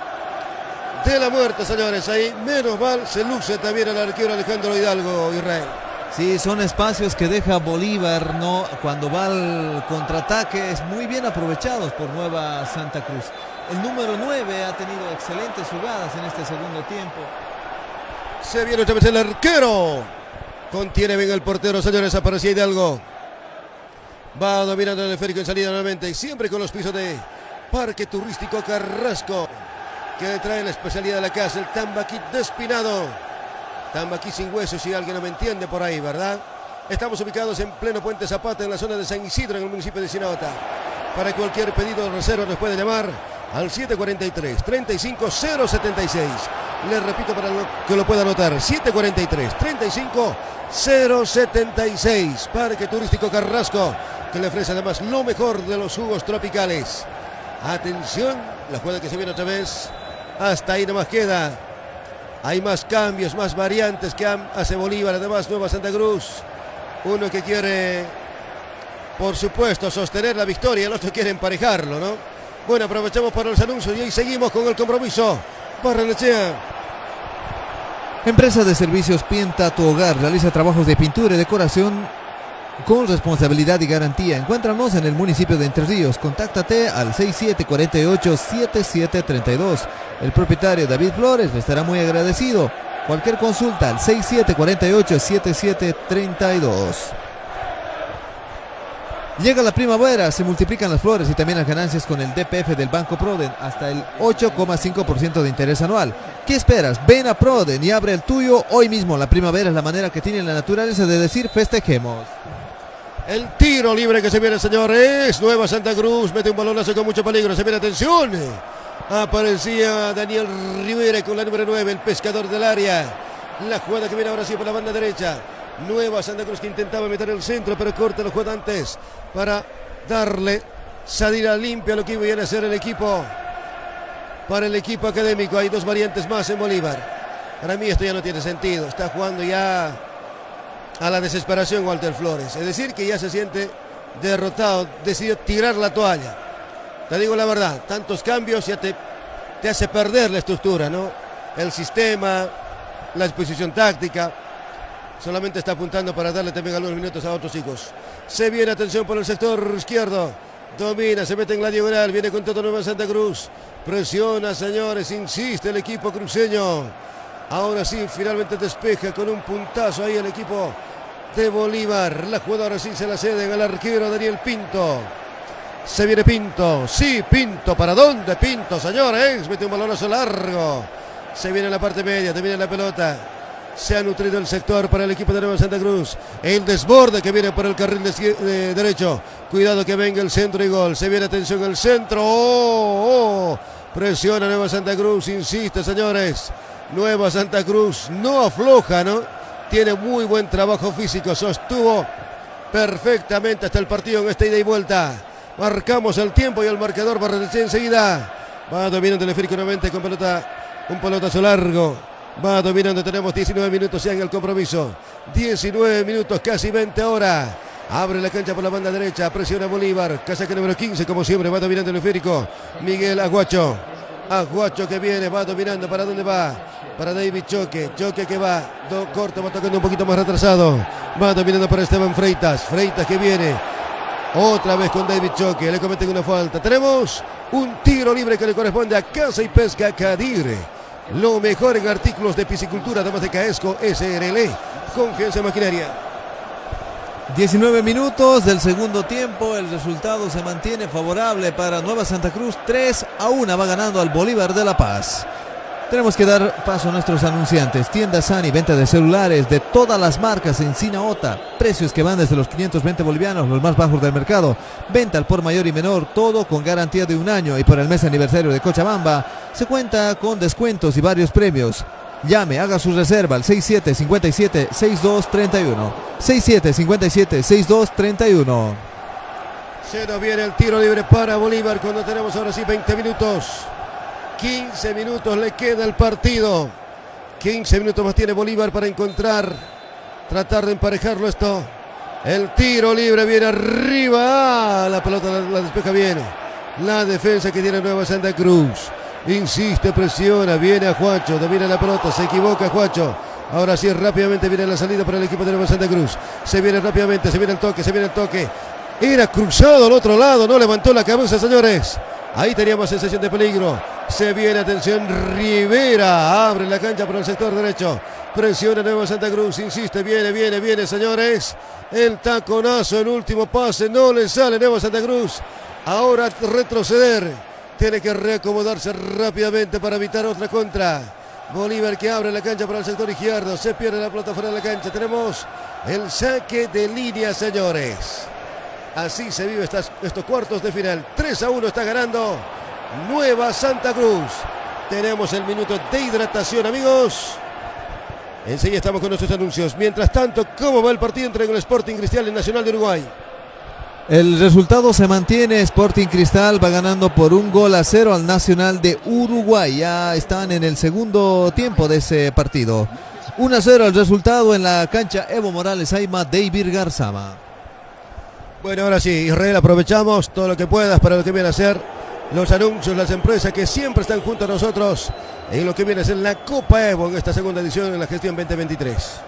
de la muerte, señores. Ahí, menos mal, se luce también el arquero Alejandro Hidalgo, Israel. Sí, son espacios que deja Bolívar, ¿no? Cuando va al contraataque, es muy bien aprovechados por Nueva Santa Cruz. El número nueve ha tenido excelentes jugadas en este segundo tiempo. Se viene otra vez el arquero. Contiene bien el portero, señores. Aparecía Hidalgo. Va dominando el esférico en salida nuevamente. Y siempre con los pisos de Parque Turístico Carrasco, que trae la especialidad de la casa, el tambaquí despinado. Tambaquí sin huesos, si alguien no me entiende por ahí, ¿verdad? Estamos ubicados en pleno Puente Zapata, en la zona de San Isidro, en el municipio de Sinota. Para cualquier pedido de reserva nos puede llamar al siete cuarenta y tres, treinta y cinco cero setenta y seis. Les repito para que lo pueda anotar, siete cuarenta y tres, treinta y cinco cero setenta y seis. Parque Turístico Carrasco, que le ofrece además lo mejor de los jugos tropicales. Atención, la jugada que se viene otra vez. Hasta ahí nomás queda. Hay más cambios, más variantes que hace Bolívar, además Nueva Santa Cruz. Uno que quiere, por supuesto, sostener la victoria, el otro quiere emparejarlo, ¿no? Bueno, aprovechamos para los anuncios y hoy seguimos con el compromiso. Barrenechea. Empresa de servicios Pinta tu Hogar. Realiza trabajos de pintura y decoración con responsabilidad y garantía. Encuéntranos en el municipio de Entre Ríos. Contáctate al seis siete cuatro ocho siete siete tres dos. El propietario David Flores le estará muy agradecido. Cualquier consulta al seis siete cuatro ocho siete siete tres dos. Llega la primavera, se multiplican las flores y también las ganancias con el D P F del Banco Proden, hasta el ocho coma cinco por ciento de interés anual. ¿Qué esperas? Ven a Proden y abre el tuyo hoy mismo. La primavera es la manera que tiene la naturaleza de decir festejemos. El tiro libre que se viene, señores. Nueva Santa Cruz mete un balonazo con mucho peligro. Se viene, atención. Aparecía Daniel Rivera con la número nueve, el pescador del área. La jugada que viene ahora sí por la banda derecha. Nueva Santa Cruz que intentaba meter el centro, pero corta la jugada antes para darle salida limpia a lo que viene a hacer el equipo. Para el equipo académico hay dos variantes más en Bolívar. Para mí esto ya no tiene sentido. Está jugando ya a la desesperación Walter Flores. Es decir, que ya se siente derrotado. Decidió tirar la toalla. Te digo la verdad, tantos cambios ya te, te hace perder la estructura, ¿no? El sistema, la disposición táctica. Solamente está apuntando para darle también algunos minutos a otros chicos. Se viene, atención, por el sector izquierdo. Domina, se mete en la diagonal. Viene con todo Nueva Santa Cruz. Presiona, señores. Insiste el equipo cruceño. Ahora sí, finalmente despeja con un puntazo ahí el equipo de Bolívar. La jugada ahora sí se la ceden al arquero Daniel Pinto. Se viene Pinto. Sí, Pinto. ¿Para dónde Pinto, señores? Mete un balonazo largo. Se viene en la parte media. Te viene la pelota. Se ha nutrido el sector para el equipo de Nueva Santa Cruz. El desborde que viene por el carril de, de derecho. Cuidado que venga el centro y gol. Se viene, atención, el centro. Oh, oh. Presiona Nueva Santa Cruz. Insiste, señores. Nueva Santa Cruz no afloja, ¿no? Tiene muy buen trabajo físico. Sostuvo perfectamente hasta el partido en esta ida y vuelta. Marcamos el tiempo y el marcador va a reducir enseguida. Va dominando el esférico nuevamente con pelota. Un pelotazo largo. Va dominando, tenemos diecinueve minutos ya en el compromiso. diecinueve minutos, casi veinte ahora. Abre la cancha por la banda derecha, presiona Bolívar. Casaca número quince, como siempre, va dominando el esférico. Miguel Aguacho. Aguacho que viene, va dominando. ¿Para dónde va? Para David Choque. Choque que va, do, corto, va tocando un poquito más retrasado. Va dominando para Esteban Freitas. Freitas que viene. Otra vez con David Choque, le cometen una falta. Tenemos un tiro libre que le corresponde a Casa y Pesca Cadir. Lo mejor en artículos de piscicultura, además de Caesco S R L. Confianza en maquinaria. diecinueve minutos del segundo tiempo. El resultado se mantiene favorable para Nueva Santa Cruz. tres a uno va ganando al Bolívar de La Paz. Tenemos que dar paso a nuestros anunciantes. Tienda Sani, venta de celulares de todas las marcas en Sinaota. Precios que van desde los quinientos veinte bolivianos, los más bajos del mercado. Venta al por mayor y menor, todo con garantía de un año. Y por el mes aniversario de Cochabamba se cuenta con descuentos y varios premios. Llame, haga su reserva al seis siete cinco siete seis dos tres uno. seis siete cinco siete seis dos tres uno. Se nos viene el tiro libre para Bolívar cuando tenemos ahora sí veinte minutos. quince minutos le queda el partido. quince minutos más tiene Bolívar para encontrar, tratar de emparejarlo esto. El tiro libre viene arriba. Ah, la pelota la, la despeja bien. La defensa que tiene Nueva Santa Cruz. Insiste, presiona, viene a Juancho, domina la pelota, se equivoca Juancho. Ahora sí, rápidamente viene la salida para el equipo de Nueva Santa Cruz. Se viene rápidamente, se viene el toque, se viene el toque. Era cruzado al otro lado, no levantó la cabeza, señores. Ahí teníamos sensación de peligro. Se viene, atención, Rivera. Abre la cancha por el sector derecho. Presiona Nueva Santa Cruz. Insiste, viene, viene, viene, señores. El taconazo, el último pase. No le sale Nueva Santa Cruz. Ahora retroceder. Tiene que reacomodarse rápidamente para evitar otra contra. Bolívar que abre la cancha para el sector izquierdo. Se pierde la pelota fuera de la cancha. Tenemos el saque de línea, señores. Así se vive estas, estos cuartos de final. tres a uno está ganando Nueva Santa Cruz. Tenemos el minuto de hidratación, amigos. Enseguida estamos con nuestros anuncios. Mientras tanto, ¿cómo va el partido entre el Sporting Cristal y el Nacional de Uruguay? El resultado se mantiene. Sporting Cristal va ganando por un gol a cero al Nacional de Uruguay. Ya están en el segundo tiempo de ese partido. uno a cero el resultado en la cancha Evo Morales Aima, David Garzama. Bueno, ahora sí, Israel, aprovechamos todo lo que puedas para lo que viene a ser los anuncios, las empresas que siempre están junto a nosotros en lo que viene a ser la Copa Evo en esta segunda edición en la gestión veinte veintitrés.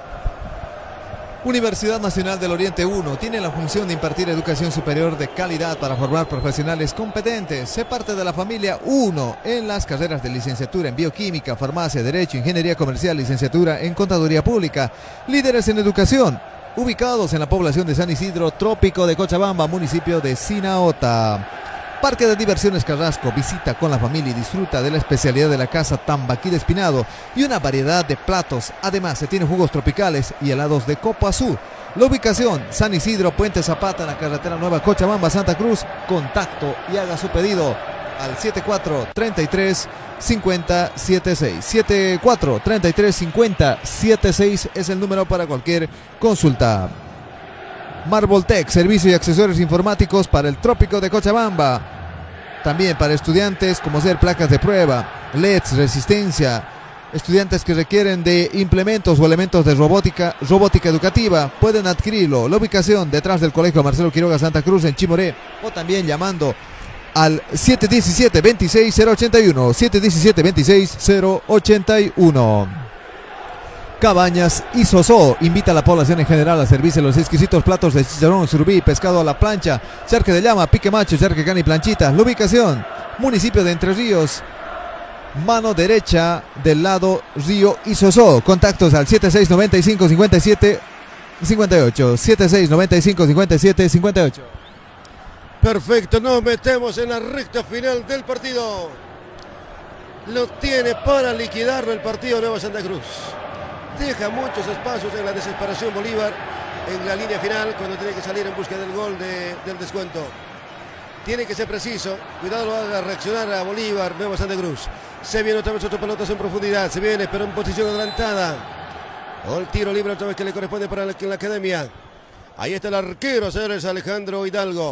Universidad Nacional del Oriente uno tiene la función de impartir educación superior de calidad para formar profesionales competentes. Sé parte de la familia uno en las carreras de licenciatura en bioquímica, farmacia, derecho, ingeniería comercial, licenciatura en contaduría pública. Líderes en educación, ubicados en la población de San Isidro, Trópico de Cochabamba, municipio de Sinaota. Parque de Diversiones Carrasco, visita con la familia y disfruta de la especialidad de la casa Tambaquí de Espinado y una variedad de platos. Además, se tienen jugos tropicales y helados de copo azul. La ubicación, San Isidro, Puente Zapata, en la carretera Nueva Cochabamba, Santa Cruz. Contacto y haga su pedido al setenta y cuatro, treinta y tres, cincuenta, setenta y seis. setenta y cuatro, treinta y tres, cincuenta, setenta y seis es el número para cualquier consulta. Marboltec, servicio y accesorios informáticos para el Trópico de Cochabamba. También para estudiantes, como ser placas de prueba, L E Ds, resistencia. Estudiantes que requieren de implementos o elementos de robótica, robótica educativa, pueden adquirirlo. La ubicación detrás del Colegio Marcelo Quiroga Santa Cruz en Chimoré, o también llamando al siete uno siete, veintiséis, cero ochenta y uno. siete uno siete, veintiséis, cero ochenta y uno. Cabañas y Sosó invita a la población en general a servirse los exquisitos platos de chicharrón, surubí, pescado a la plancha, charque de llama, pique macho, charque carne y planchita. La ubicación, municipio de Entre Ríos, mano derecha del lado río y Sosó. Contactos al setenta y seis, noventa y cinco, cincuenta y siete, cincuenta y ocho. setenta y seis, noventa y cinco, cincuenta y siete, cincuenta y ocho. Perfecto, nos metemos en la recta final del partido. Lo tiene para liquidarlo el partido Nueva Santa Cruz. Deja muchos espacios en la desesperación Bolívar en la línea final cuando tiene que salir en busca del gol de, del descuento. Tiene que ser preciso. Cuidado, lo haga reaccionar a Bolívar, Nueva Santa Cruz. Se viene otra vez otro pelotas en profundidad. Se viene, pero en posición adelantada. O el tiro libre otra vez que le corresponde para la, la academia. Ahí está el arquero, señores, Alejandro Hidalgo.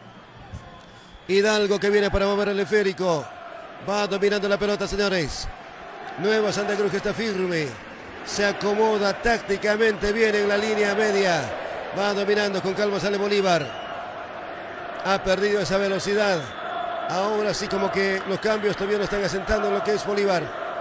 Hidalgo que viene para mover el esférico. Va dominando la pelota, señores. Nueva Santa Cruz que está firme. Se acomoda tácticamente bien en la línea media. Va dominando, con calma sale Bolívar. Ha perdido esa velocidad. Ahora sí como que los cambios todavía no están asentando en lo que es Bolívar.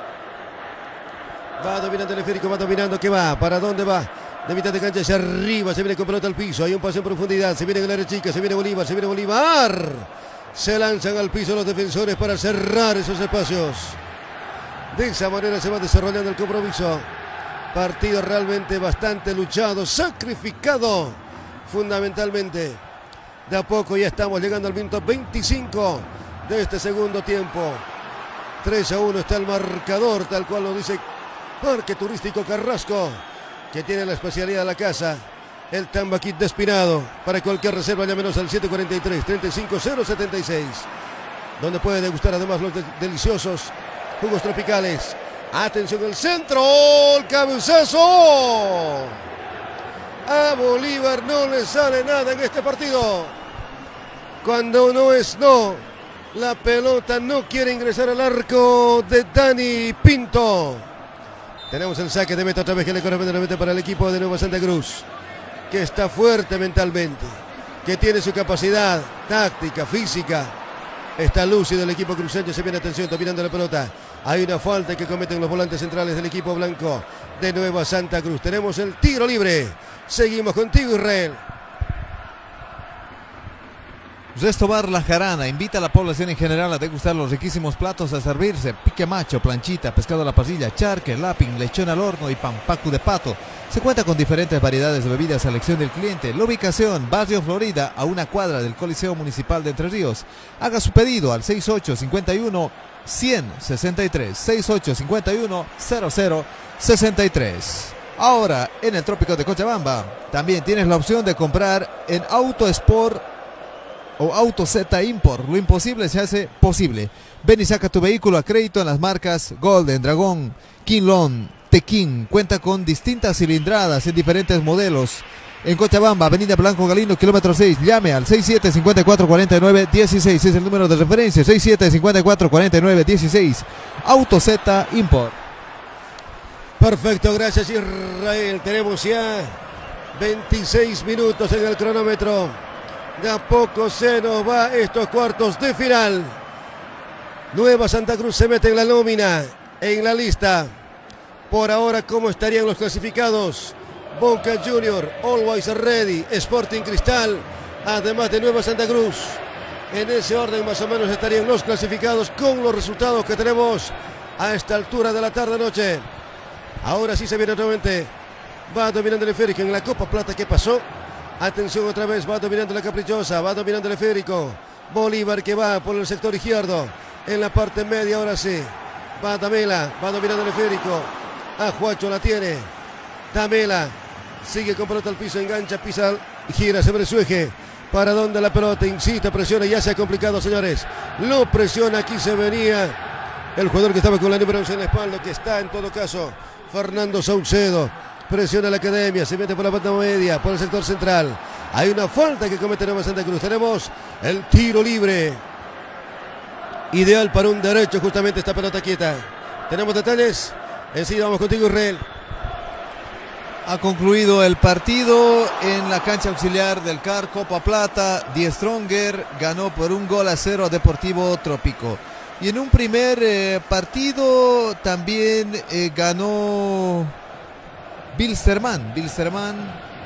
Va dominando el esférico, va dominando. ¿Qué va? ¿Para dónde va? De mitad de cancha hacia arriba. Se viene con pelota al piso. Hay un pase en profundidad. Se viene en el área chica. Se viene Bolívar. Se viene Bolívar. Se lanzan al piso los defensores para cerrar esos espacios. De esa manera se va desarrollando el compromiso. Partido realmente bastante luchado, sacrificado fundamentalmente. De a poco ya estamos llegando al minuto veinticinco de este segundo tiempo. tres a uno está el marcador, tal cual lo dice Parque Turístico Carrasco, que tiene la especialidad de la casa, el Tambaquí de Espinado. Para cualquier reserva, llámenos al siete cuatro tres, treinta y cinco, cero setenta y seis, donde puede degustar además los de deliciosos jugos tropicales. Atención el centro, el cabezazo. A Bolívar no le sale nada en este partido. Cuando no es no, la pelota no quiere ingresar al arco de Dani Pinto. Tenemos el saque de meta otra vez que le corresponde para el equipo de Nueva Santa Cruz, que está fuerte mentalmente, que tiene su capacidad táctica, física. Está lúcido el equipo cruceño, se viene, atención, dominando la pelota. Hay una falta que cometen los volantes centrales del equipo blanco de Nueva Santa Cruz. Tenemos el tiro libre. Seguimos contigo, Israel. Restobar La Jarana invita a la población en general a degustar los riquísimos platos a servirse: pique macho, planchita, pescado a la parrilla, charque, lapin, lechón al horno y pampacu de pato. Se cuenta con diferentes variedades de bebidas a elección del cliente. La ubicación: Barrio Florida, a una cuadra del Coliseo Municipal de Entre Ríos. Haga su pedido al seis ocho cinco uno, cien sesenta y tres, seis ocho cinco uno, cero cero sesenta y tres. Ahora, en el Trópico de Cochabamba, también tienes la opción de comprar en Auto Sport o Auto Z Import. Lo imposible se hace posible. Ven y saca tu vehículo a crédito en las marcas Golden, Dragón, Kinlon, Tequín. Cuenta con distintas cilindradas en diferentes modelos. En Cochabamba, Avenida Blanco Galindo, kilómetro seis. Llame al seis siete cinco cuatro cuatro nueve uno seis. Es el número de referencia. seis siete cinco cuatro cuatro nueve uno seis. Auto Z Import. Perfecto, gracias Israel. Tenemos ya veintiséis minutos en el cronómetro. De a poco se nos va estos cuartos de final. Nueva Santa Cruz se mete en la nómina, en la lista. Por ahora, ¿cómo estarían los clasificados? Boca Junior, Always Ready, Sporting Cristal, además de Nueva Santa Cruz. En ese orden más o menos estarían los clasificados con los resultados que tenemos a esta altura de la tarde-noche. Ahora sí se viene nuevamente. Va dominando el esférico en la Copa Plata. ¿Qué pasó? Atención otra vez, va dominando la Caprichosa, va dominando el esférico. Bolívar que va por el sector izquierdo. En la parte media ahora sí. Va Damela, va dominando el esférico. Ajuacho la tiene. Damela sigue con pelota al piso, engancha, pisa, gira sobre su eje. ¿Para dónde la pelota? Insiste, presiona, ya se ha complicado, señores. Lo presiona, aquí se venía el jugador que estaba con la número once en la espalda, que está en todo caso Fernando Saucedo. Presiona la Academia, se mete por la banda media, por el sector central. Hay una falta que comete Nueva Santa Cruz. Tenemos el tiro libre. Ideal para un derecho, justamente esta pelota quieta. Tenemos detalles. Enseguida vamos contigo, Israel. Ha concluido el partido en la cancha auxiliar del C A R Copa Plata. Die Stronger ganó por un gol a cero a Deportivo Trópico. Y en un primer eh, partido también eh, ganó Bilsterman. Bilsterman.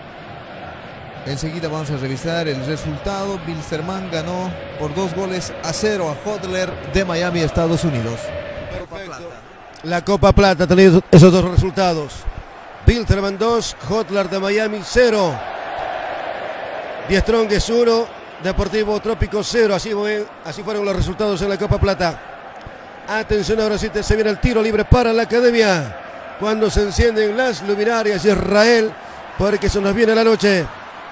Enseguida vamos a revisar el resultado. Bilsterman ganó por dos goles a cero a Hodler de Miami, Estados Unidos. Perfecto. La Copa Plata ha tenido esos dos resultados. Bilsterman dos, Hodler de Miami cero. Die Strongest uno, Deportivo Trópico cero. Así, así fueron los resultados en la Copa Plata. Atención, ahora sí se viene el tiro libre para la Academia. Cuando se encienden las luminarias, Israel, porque se nos viene la noche.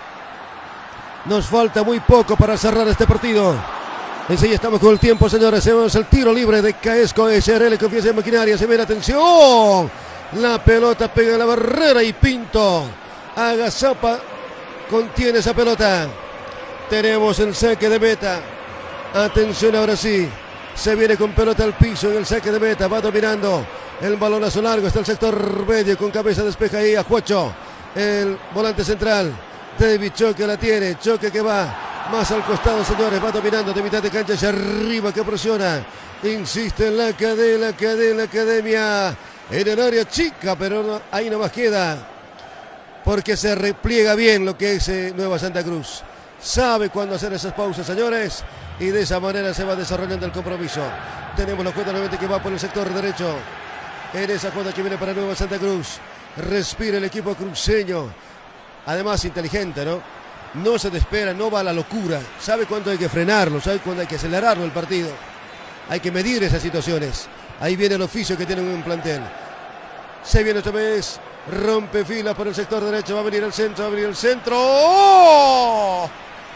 Nos falta muy poco para cerrar este partido. Enseguida estamos con el tiempo, señores. Vemos el tiro libre de Caesco S R L, Confianza en Maquinaria. Se viene, atención. La pelota pega en la barrera y Pinto agazapa, contiene esa pelota. Tenemos el saque de meta. Atención, ahora sí. Se viene con pelota al piso en el saque de meta. Va dominando el balonazo largo. Está el sector medio con cabeza, despeja ahí a Juacho. El volante central. David Choque la tiene. Choque que va más al costado, señores. Va dominando de mitad de cancha hacia arriba, que presiona. Insiste en la cadena, la cadena, la Academia. En el área chica, pero no, ahí nomás queda. Porque se repliega bien lo que es eh, Nueva Santa Cruz. Sabe cuándo hacer esas pausas, señores. Y de esa manera se va desarrollando el compromiso. Tenemos la cuenta nuevamente que va por el sector derecho. En esa cuenta que viene para Nueva Santa Cruz. Respira el equipo cruceño. Además, inteligente, ¿no? No se desespera, no va a la locura. Sabe cuándo hay que frenarlo, sabe cuándo hay que acelerarlo el partido. Hay que medir esas situaciones. Ahí viene el oficio que tiene un plantel. Se viene otra vez. Rompe fila por el sector derecho. Va a venir el centro, va a venir el centro. ¡Oh!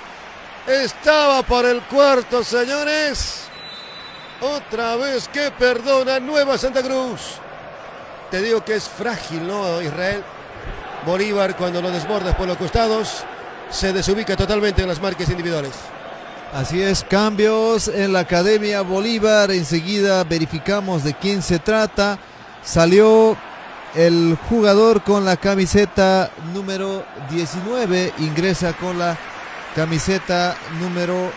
Estaba por el cuarto, señores. Otra vez que perdona Nueva Santa Cruz. Te digo que es frágil, ¿no, Israel? Bolívar, cuando lo desbordas por los costados, se desubica totalmente en las marcas individuales. Así es, cambios en la Academia Bolívar. Enseguida verificamos de quién se trata. Salió el jugador con la camiseta número diecinueve. Ingresa con la camiseta número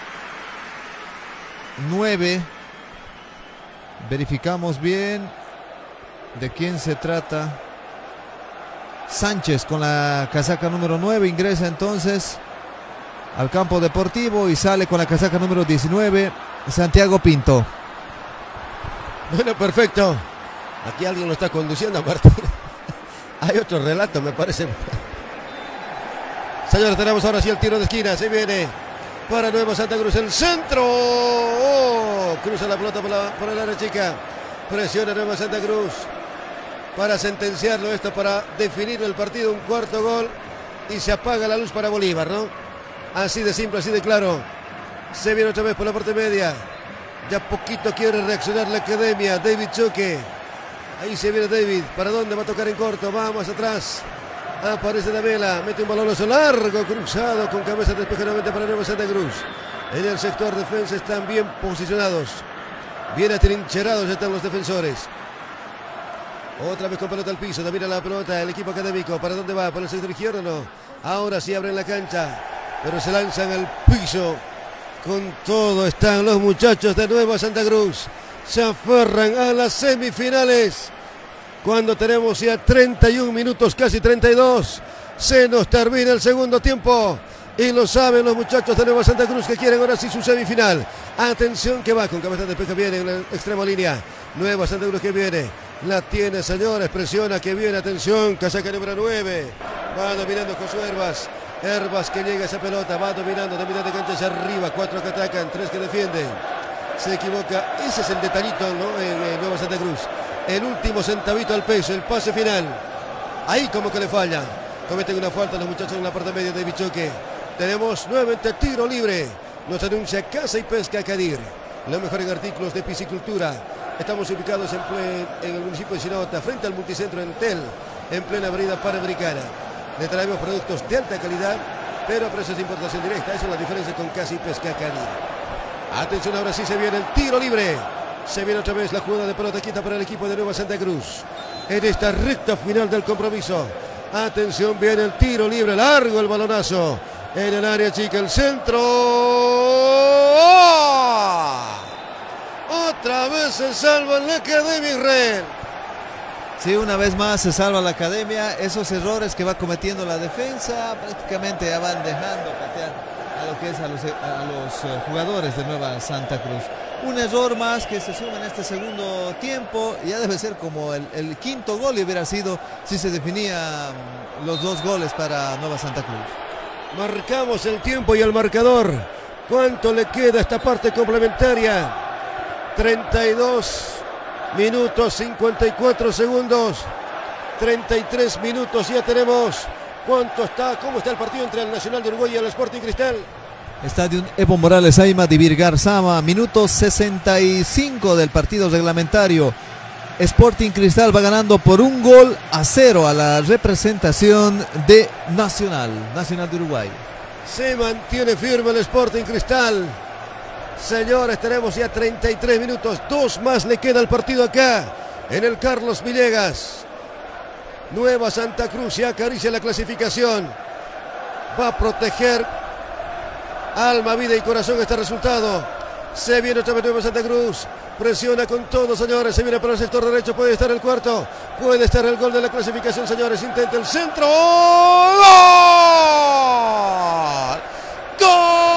nueve. Verificamos bien de quién se trata. Sánchez con la casaca número nueve ingresa entonces al campo deportivo y sale con la casaca número diecinueve, Santiago Pinto. Bueno, perfecto. Aquí alguien lo está conduciendo a Martín. Hay otro relato, me parece. Señores, tenemos ahora sí el tiro de esquina. Se viene para Nueva Santa Cruz. El centro. Oh, cruza la pelota por, la, por el área chica. Presiona Nueva Santa Cruz para sentenciarlo esto, para definir el partido. Un cuarto gol y se apaga la luz para Bolívar, ¿no? Así de simple, así de claro. Se viene otra vez por la parte media. Ya poquito quiere reaccionar la academia. David Choque. Ahí se viene David. ¿Para dónde va a tocar en corto? Vamos atrás. Aparece la vela. Mete un balón largo, cruzado, con cabeza despeja nuevamente para Nueva Santa Cruz. En el sector defensa están bien posicionados. Bien atrincherados están los defensores. Otra vez con pelota al piso. También a la pelota el equipo académico. ¿Para dónde va? ¿Por el sector izquierdo? No. Ahora sí abren la cancha. Pero se lanzan al piso. Con todo están los muchachos de Nueva Santa Cruz. Se aferran a las semifinales. Cuando tenemos ya treinta y un minutos, casi treinta y dos. Se nos termina el segundo tiempo. Y lo saben los muchachos de Nueva Santa Cruz que quieren ahora sí su semifinal. Atención que va con cabeza de peja, viene en la extrema línea. Nueva Santa Cruz que viene. La tiene, señores. Presiona que viene. Atención. Casaca número nueve. Va dominando Josué Herbas. Herbas que llega a esa pelota. Va dominando de mitad de cancha hacia arriba. Cuatro que atacan. Tres que defienden. Se equivoca. Ese es el detallito, ¿no? En, en Nueva Santa Cruz. El último centavito al peso. El pase final. Ahí como que le falla. Cometen una falta los muchachos en la parte media de Bichoque. Tenemos nuevamente tiro libre. Nos anuncia Casa y Pesca Cadir. Lo mejor en artículos de piscicultura. Estamos ubicados en, plen, en el municipio de Sinota, frente al multicentro Entel, en plena avenida Panamericana. Le traemos productos de alta calidad, pero a precios de importación directa. Esa es la diferencia con Casa y Pesca Cadir. Atención, ahora sí se viene el tiro libre. Se viene otra vez la jugada de pelota quieta para el equipo de Nueva Santa Cruz. En esta recta final del compromiso. Atención, viene el tiro libre, largo el balonazo. En el área chica, el centro. ¡Oh! Otra vez se salva la Academia Israel. Sí, una vez más se salva la Academia. Esos errores que va cometiendo la defensa prácticamente ya van dejando patear a lo que es a los, a los jugadores de Nueva Santa Cruz. Un error más que se suma en este segundo tiempo. Ya debe ser como el, el quinto gol y hubiera sido si se definían los dos goles para Nueva Santa Cruz. Marcamos el tiempo y el marcador. ¿Cuánto le queda a esta parte complementaria? treinta y dos minutos, cincuenta y cuatro segundos. treinta y tres minutos ya tenemos. ¿Cuánto está? ¿Cómo está el partido entre el Nacional de Uruguay y el Sporting Cristal? Estadio Evo Morales Aima de Virgarzama, minuto sesenta y cinco del partido reglamentario. Sporting Cristal va ganando por un gol a cero a la representación de Nacional, Nacional de Uruguay. Se mantiene firme el Sporting Cristal. Señores, tenemos ya treinta y tres minutos, dos más le queda al partido acá, en el Carlos Villegas. Nueva Santa Cruz ya acaricia la clasificación. Va a proteger alma, vida y corazón este resultado. Se viene otra vez Nueva Santa Cruz. Presiona con todo, señores. Se viene para el sector derecho. Puede estar el cuarto. Puede estar el gol de la clasificación, señores. Intenta el centro. ¡Gol! ¡Gol!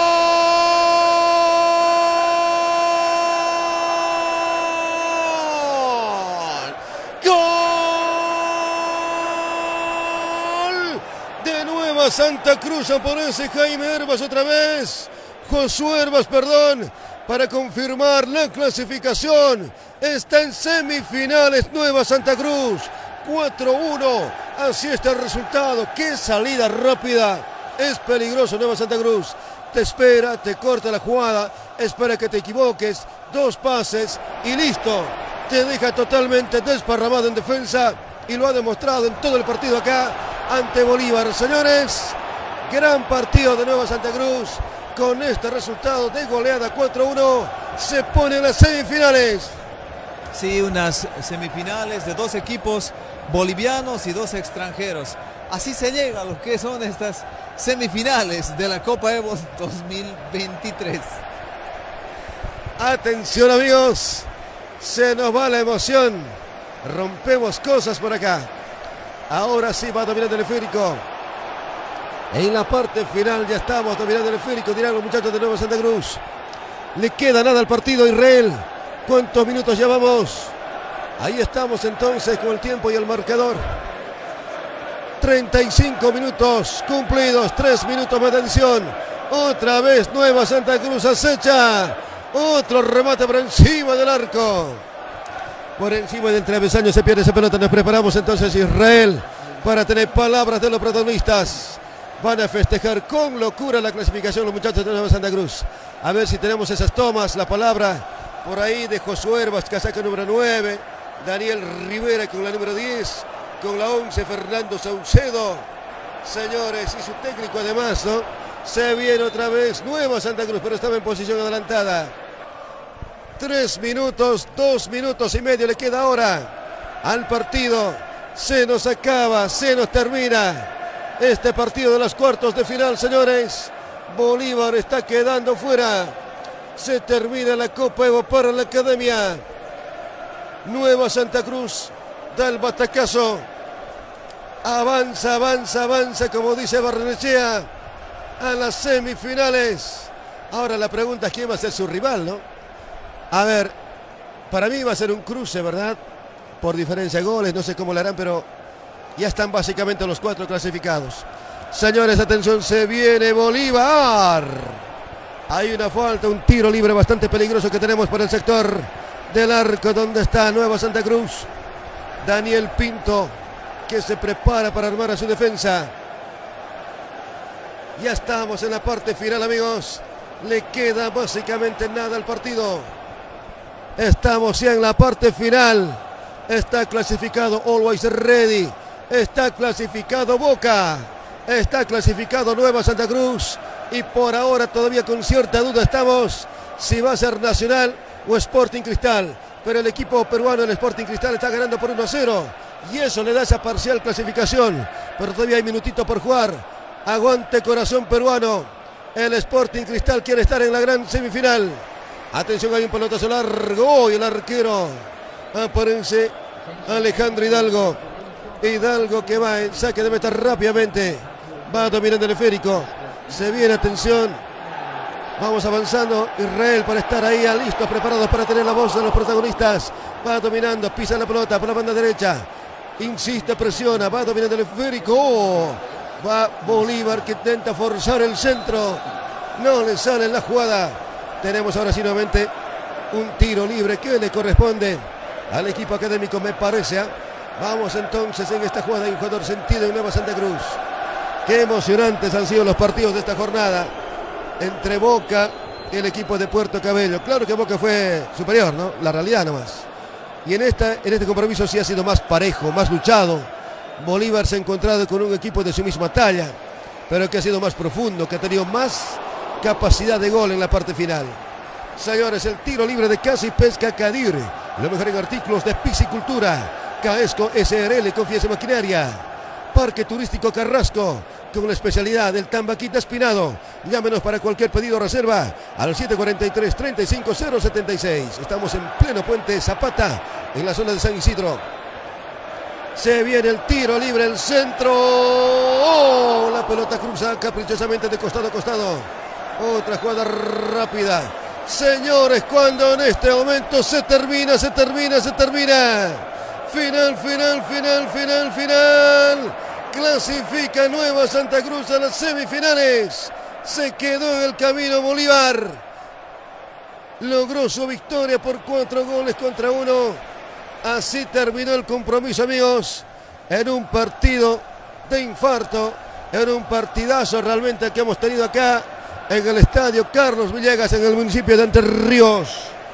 ¡Gol! De Nueva Santa Cruz. Aparece Jaime Herbas otra vez. Josué Herbas, perdón. Para confirmar la clasificación. Está en semifinales Nueva Santa Cruz. cuatro uno. Así está el resultado. Qué salida rápida. Es peligroso Nueva Santa Cruz. Te espera, te corta la jugada. Espera que te equivoques. Dos pases y listo. Te deja totalmente desparramado en defensa. Y lo ha demostrado en todo el partido acá ante Bolívar. Señores, gran partido de Nueva Santa Cruz. Con este resultado de goleada cuatro uno, se pone en las semifinales. Sí, unas semifinales de dos equipos bolivianos y dos extranjeros. Así se llega a lo que son estas semifinales de la Copa Evo dos mil veintitrés. Atención, amigos, se nos va la emoción. Rompemos cosas por acá. Ahora sí va a dominar el esférico. En la parte final ya estamos dominando el esférico, dirán los muchachos de Nueva Santa Cruz. Le queda nada al partido a Israel. ¿Cuántos minutos llevamos? Ahí estamos entonces con el tiempo y el marcador. treinta y cinco minutos cumplidos, tres minutos más de adición. Otra vez Nueva Santa Cruz acecha. Otro remate por encima del arco. Por encima del travesaño se pierde esa pelota. Nos preparamos entonces, Israel, para tener palabras de los protagonistas. Van a festejar con locura la clasificación los muchachos de Nueva Santa Cruz. A ver si tenemos esas tomas, la palabra por ahí de Josué Herbas, casaca número nueve. Daniel Rivera con la número diez. Con la once, Fernando Saucedo. Señores, y su técnico además, ¿no? Se viene otra vez Nueva Santa Cruz, pero estaba en posición adelantada. Tres minutos, dos minutos y medio le queda ahora al partido. Se nos acaba, se nos termina este partido de los cuartos de final, señores. Bolívar está quedando fuera. Se termina la Copa Evo para la Academia. Nueva Santa Cruz da el batacazo. Avanza, avanza, avanza, como dice Barrenechea, a las semifinales. Ahora la pregunta es quién va a ser su rival, ¿no? A ver, para mí va a ser un cruce, ¿verdad? Por diferencia de goles, no sé cómo lo harán, pero ya están básicamente los cuatro clasificados. Señores, atención, se viene Bolívar. Hay una falta, un tiro libre bastante peligroso que tenemos por el sector del arco donde está Nueva Santa Cruz. Daniel Pinto, que se prepara para armar a su defensa. Ya estamos en la parte final, amigos. Le queda básicamente nada al partido. Estamos ya en la parte final. Está clasificado Always Ready. Está clasificado Boca. Está clasificado Nueva Santa Cruz. Y por ahora todavía con cierta duda estamos si va a ser Nacional o Sporting Cristal. Pero el equipo peruano, el Sporting Cristal, está ganando por uno a cero. Y eso le da esa parcial clasificación. Pero todavía hay minutito por jugar. Aguante corazón peruano. El Sporting Cristal quiere estar en la gran semifinal. Atención, hay un pelotazo largo. Y el arquero aparece Alejandro Hidalgo. Hidalgo que va en saque de meta rápidamente. Va dominando el esférico. Se viene, atención. Vamos avanzando. Israel para estar ahí listos, preparados para tener la voz de los protagonistas. Va dominando, pisa la pelota por la banda derecha. Insiste, presiona, va dominando el esférico. Oh, va Bolívar que intenta forzar el centro. No le sale en la jugada. Tenemos ahora sí nuevamente un tiro libre que le corresponde al equipo académico, me parece. ¿eh? Vamos entonces en esta jugada. Hay un jugador sentido en Nueva Santa Cruz. Qué emocionantes han sido los partidos de esta jornada entre Boca y el equipo de Puerto Cabello. Claro que Boca fue superior, ¿no? La realidad nomás. Y en, esta, en este compromiso sí ha sido más parejo, más luchado. Bolívar se ha encontrado con un equipo de su misma talla, pero que ha sido más profundo, que ha tenido más capacidad de gol en la parte final. Señores, el tiro libre de Casi Pesca Cadir. Lo mejor en artículos de piscicultura. Caesco S R L, confianza en maquinaria. Parque Turístico Carrasco, con la especialidad del tambaquita espinado. Llámenos para cualquier pedido o reserva al siete cuatro tres, tres cinco cero siete seis. Estamos en pleno puente Zapata, en la zona de San Isidro. Se viene el tiro libre, el centro. Oh, la pelota cruza caprichosamente de costado a costado. Otra jugada rápida. Señores, cuando en este momento se termina, se termina, se termina. Final, final, final, final, final. Clasifica Nueva Santa Cruz a las semifinales. Se quedó en el camino Bolívar. Logró su victoria por cuatro goles contra uno. Así terminó el compromiso, amigos. En un partido de infarto. En un partidazo realmente que hemos tenido acá en el estadio Carlos Villegas, en el municipio de Entre Ríos.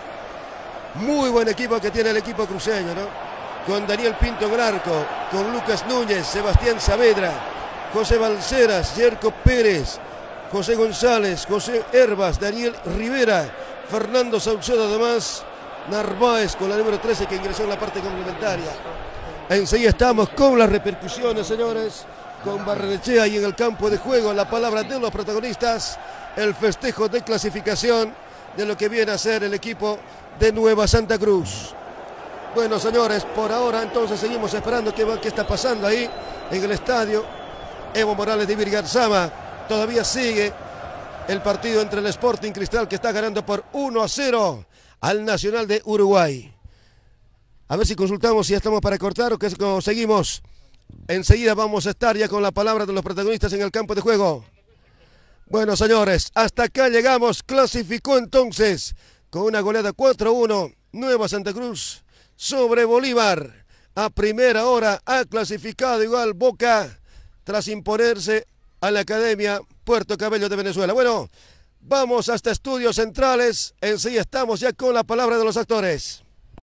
Muy buen equipo que tiene el equipo cruceño, ¿no? Con Daniel Pinto en el arco, con Lucas Núñez, Sebastián Saavedra, José Balceras, Yerko Pérez, José González, José Herbas, Daniel Rivera, Fernando Saucedo, además Narváez con la número trece que ingresó en la parte complementaria. Enseguida estamos con las repercusiones, señores, con Barrenechea y en el campo de juego la palabra de los protagonistas, el festejo de clasificación de lo que viene a ser el equipo de Nueva Santa Cruz. Bueno, señores, por ahora entonces seguimos esperando qué, qué está pasando ahí en el estadio. Evo Morales de Virgarzama. Todavía sigue el partido entre el Sporting Cristal, que está ganando por uno a cero al Nacional de Uruguay. A ver si consultamos si ya estamos para cortar o que seguimos. Enseguida vamos a estar ya con la palabra de los protagonistas en el campo de juego. Bueno, señores, hasta acá llegamos. Clasificó entonces con una goleada cuatro a uno Nueva Santa Cruz sobre Bolívar. A primera hora ha clasificado igual Boca tras imponerse a la Academia Puerto Cabello de Venezuela. Bueno, vamos hasta Estudios Centrales. Enseguida estamos ya con la palabra de los actores.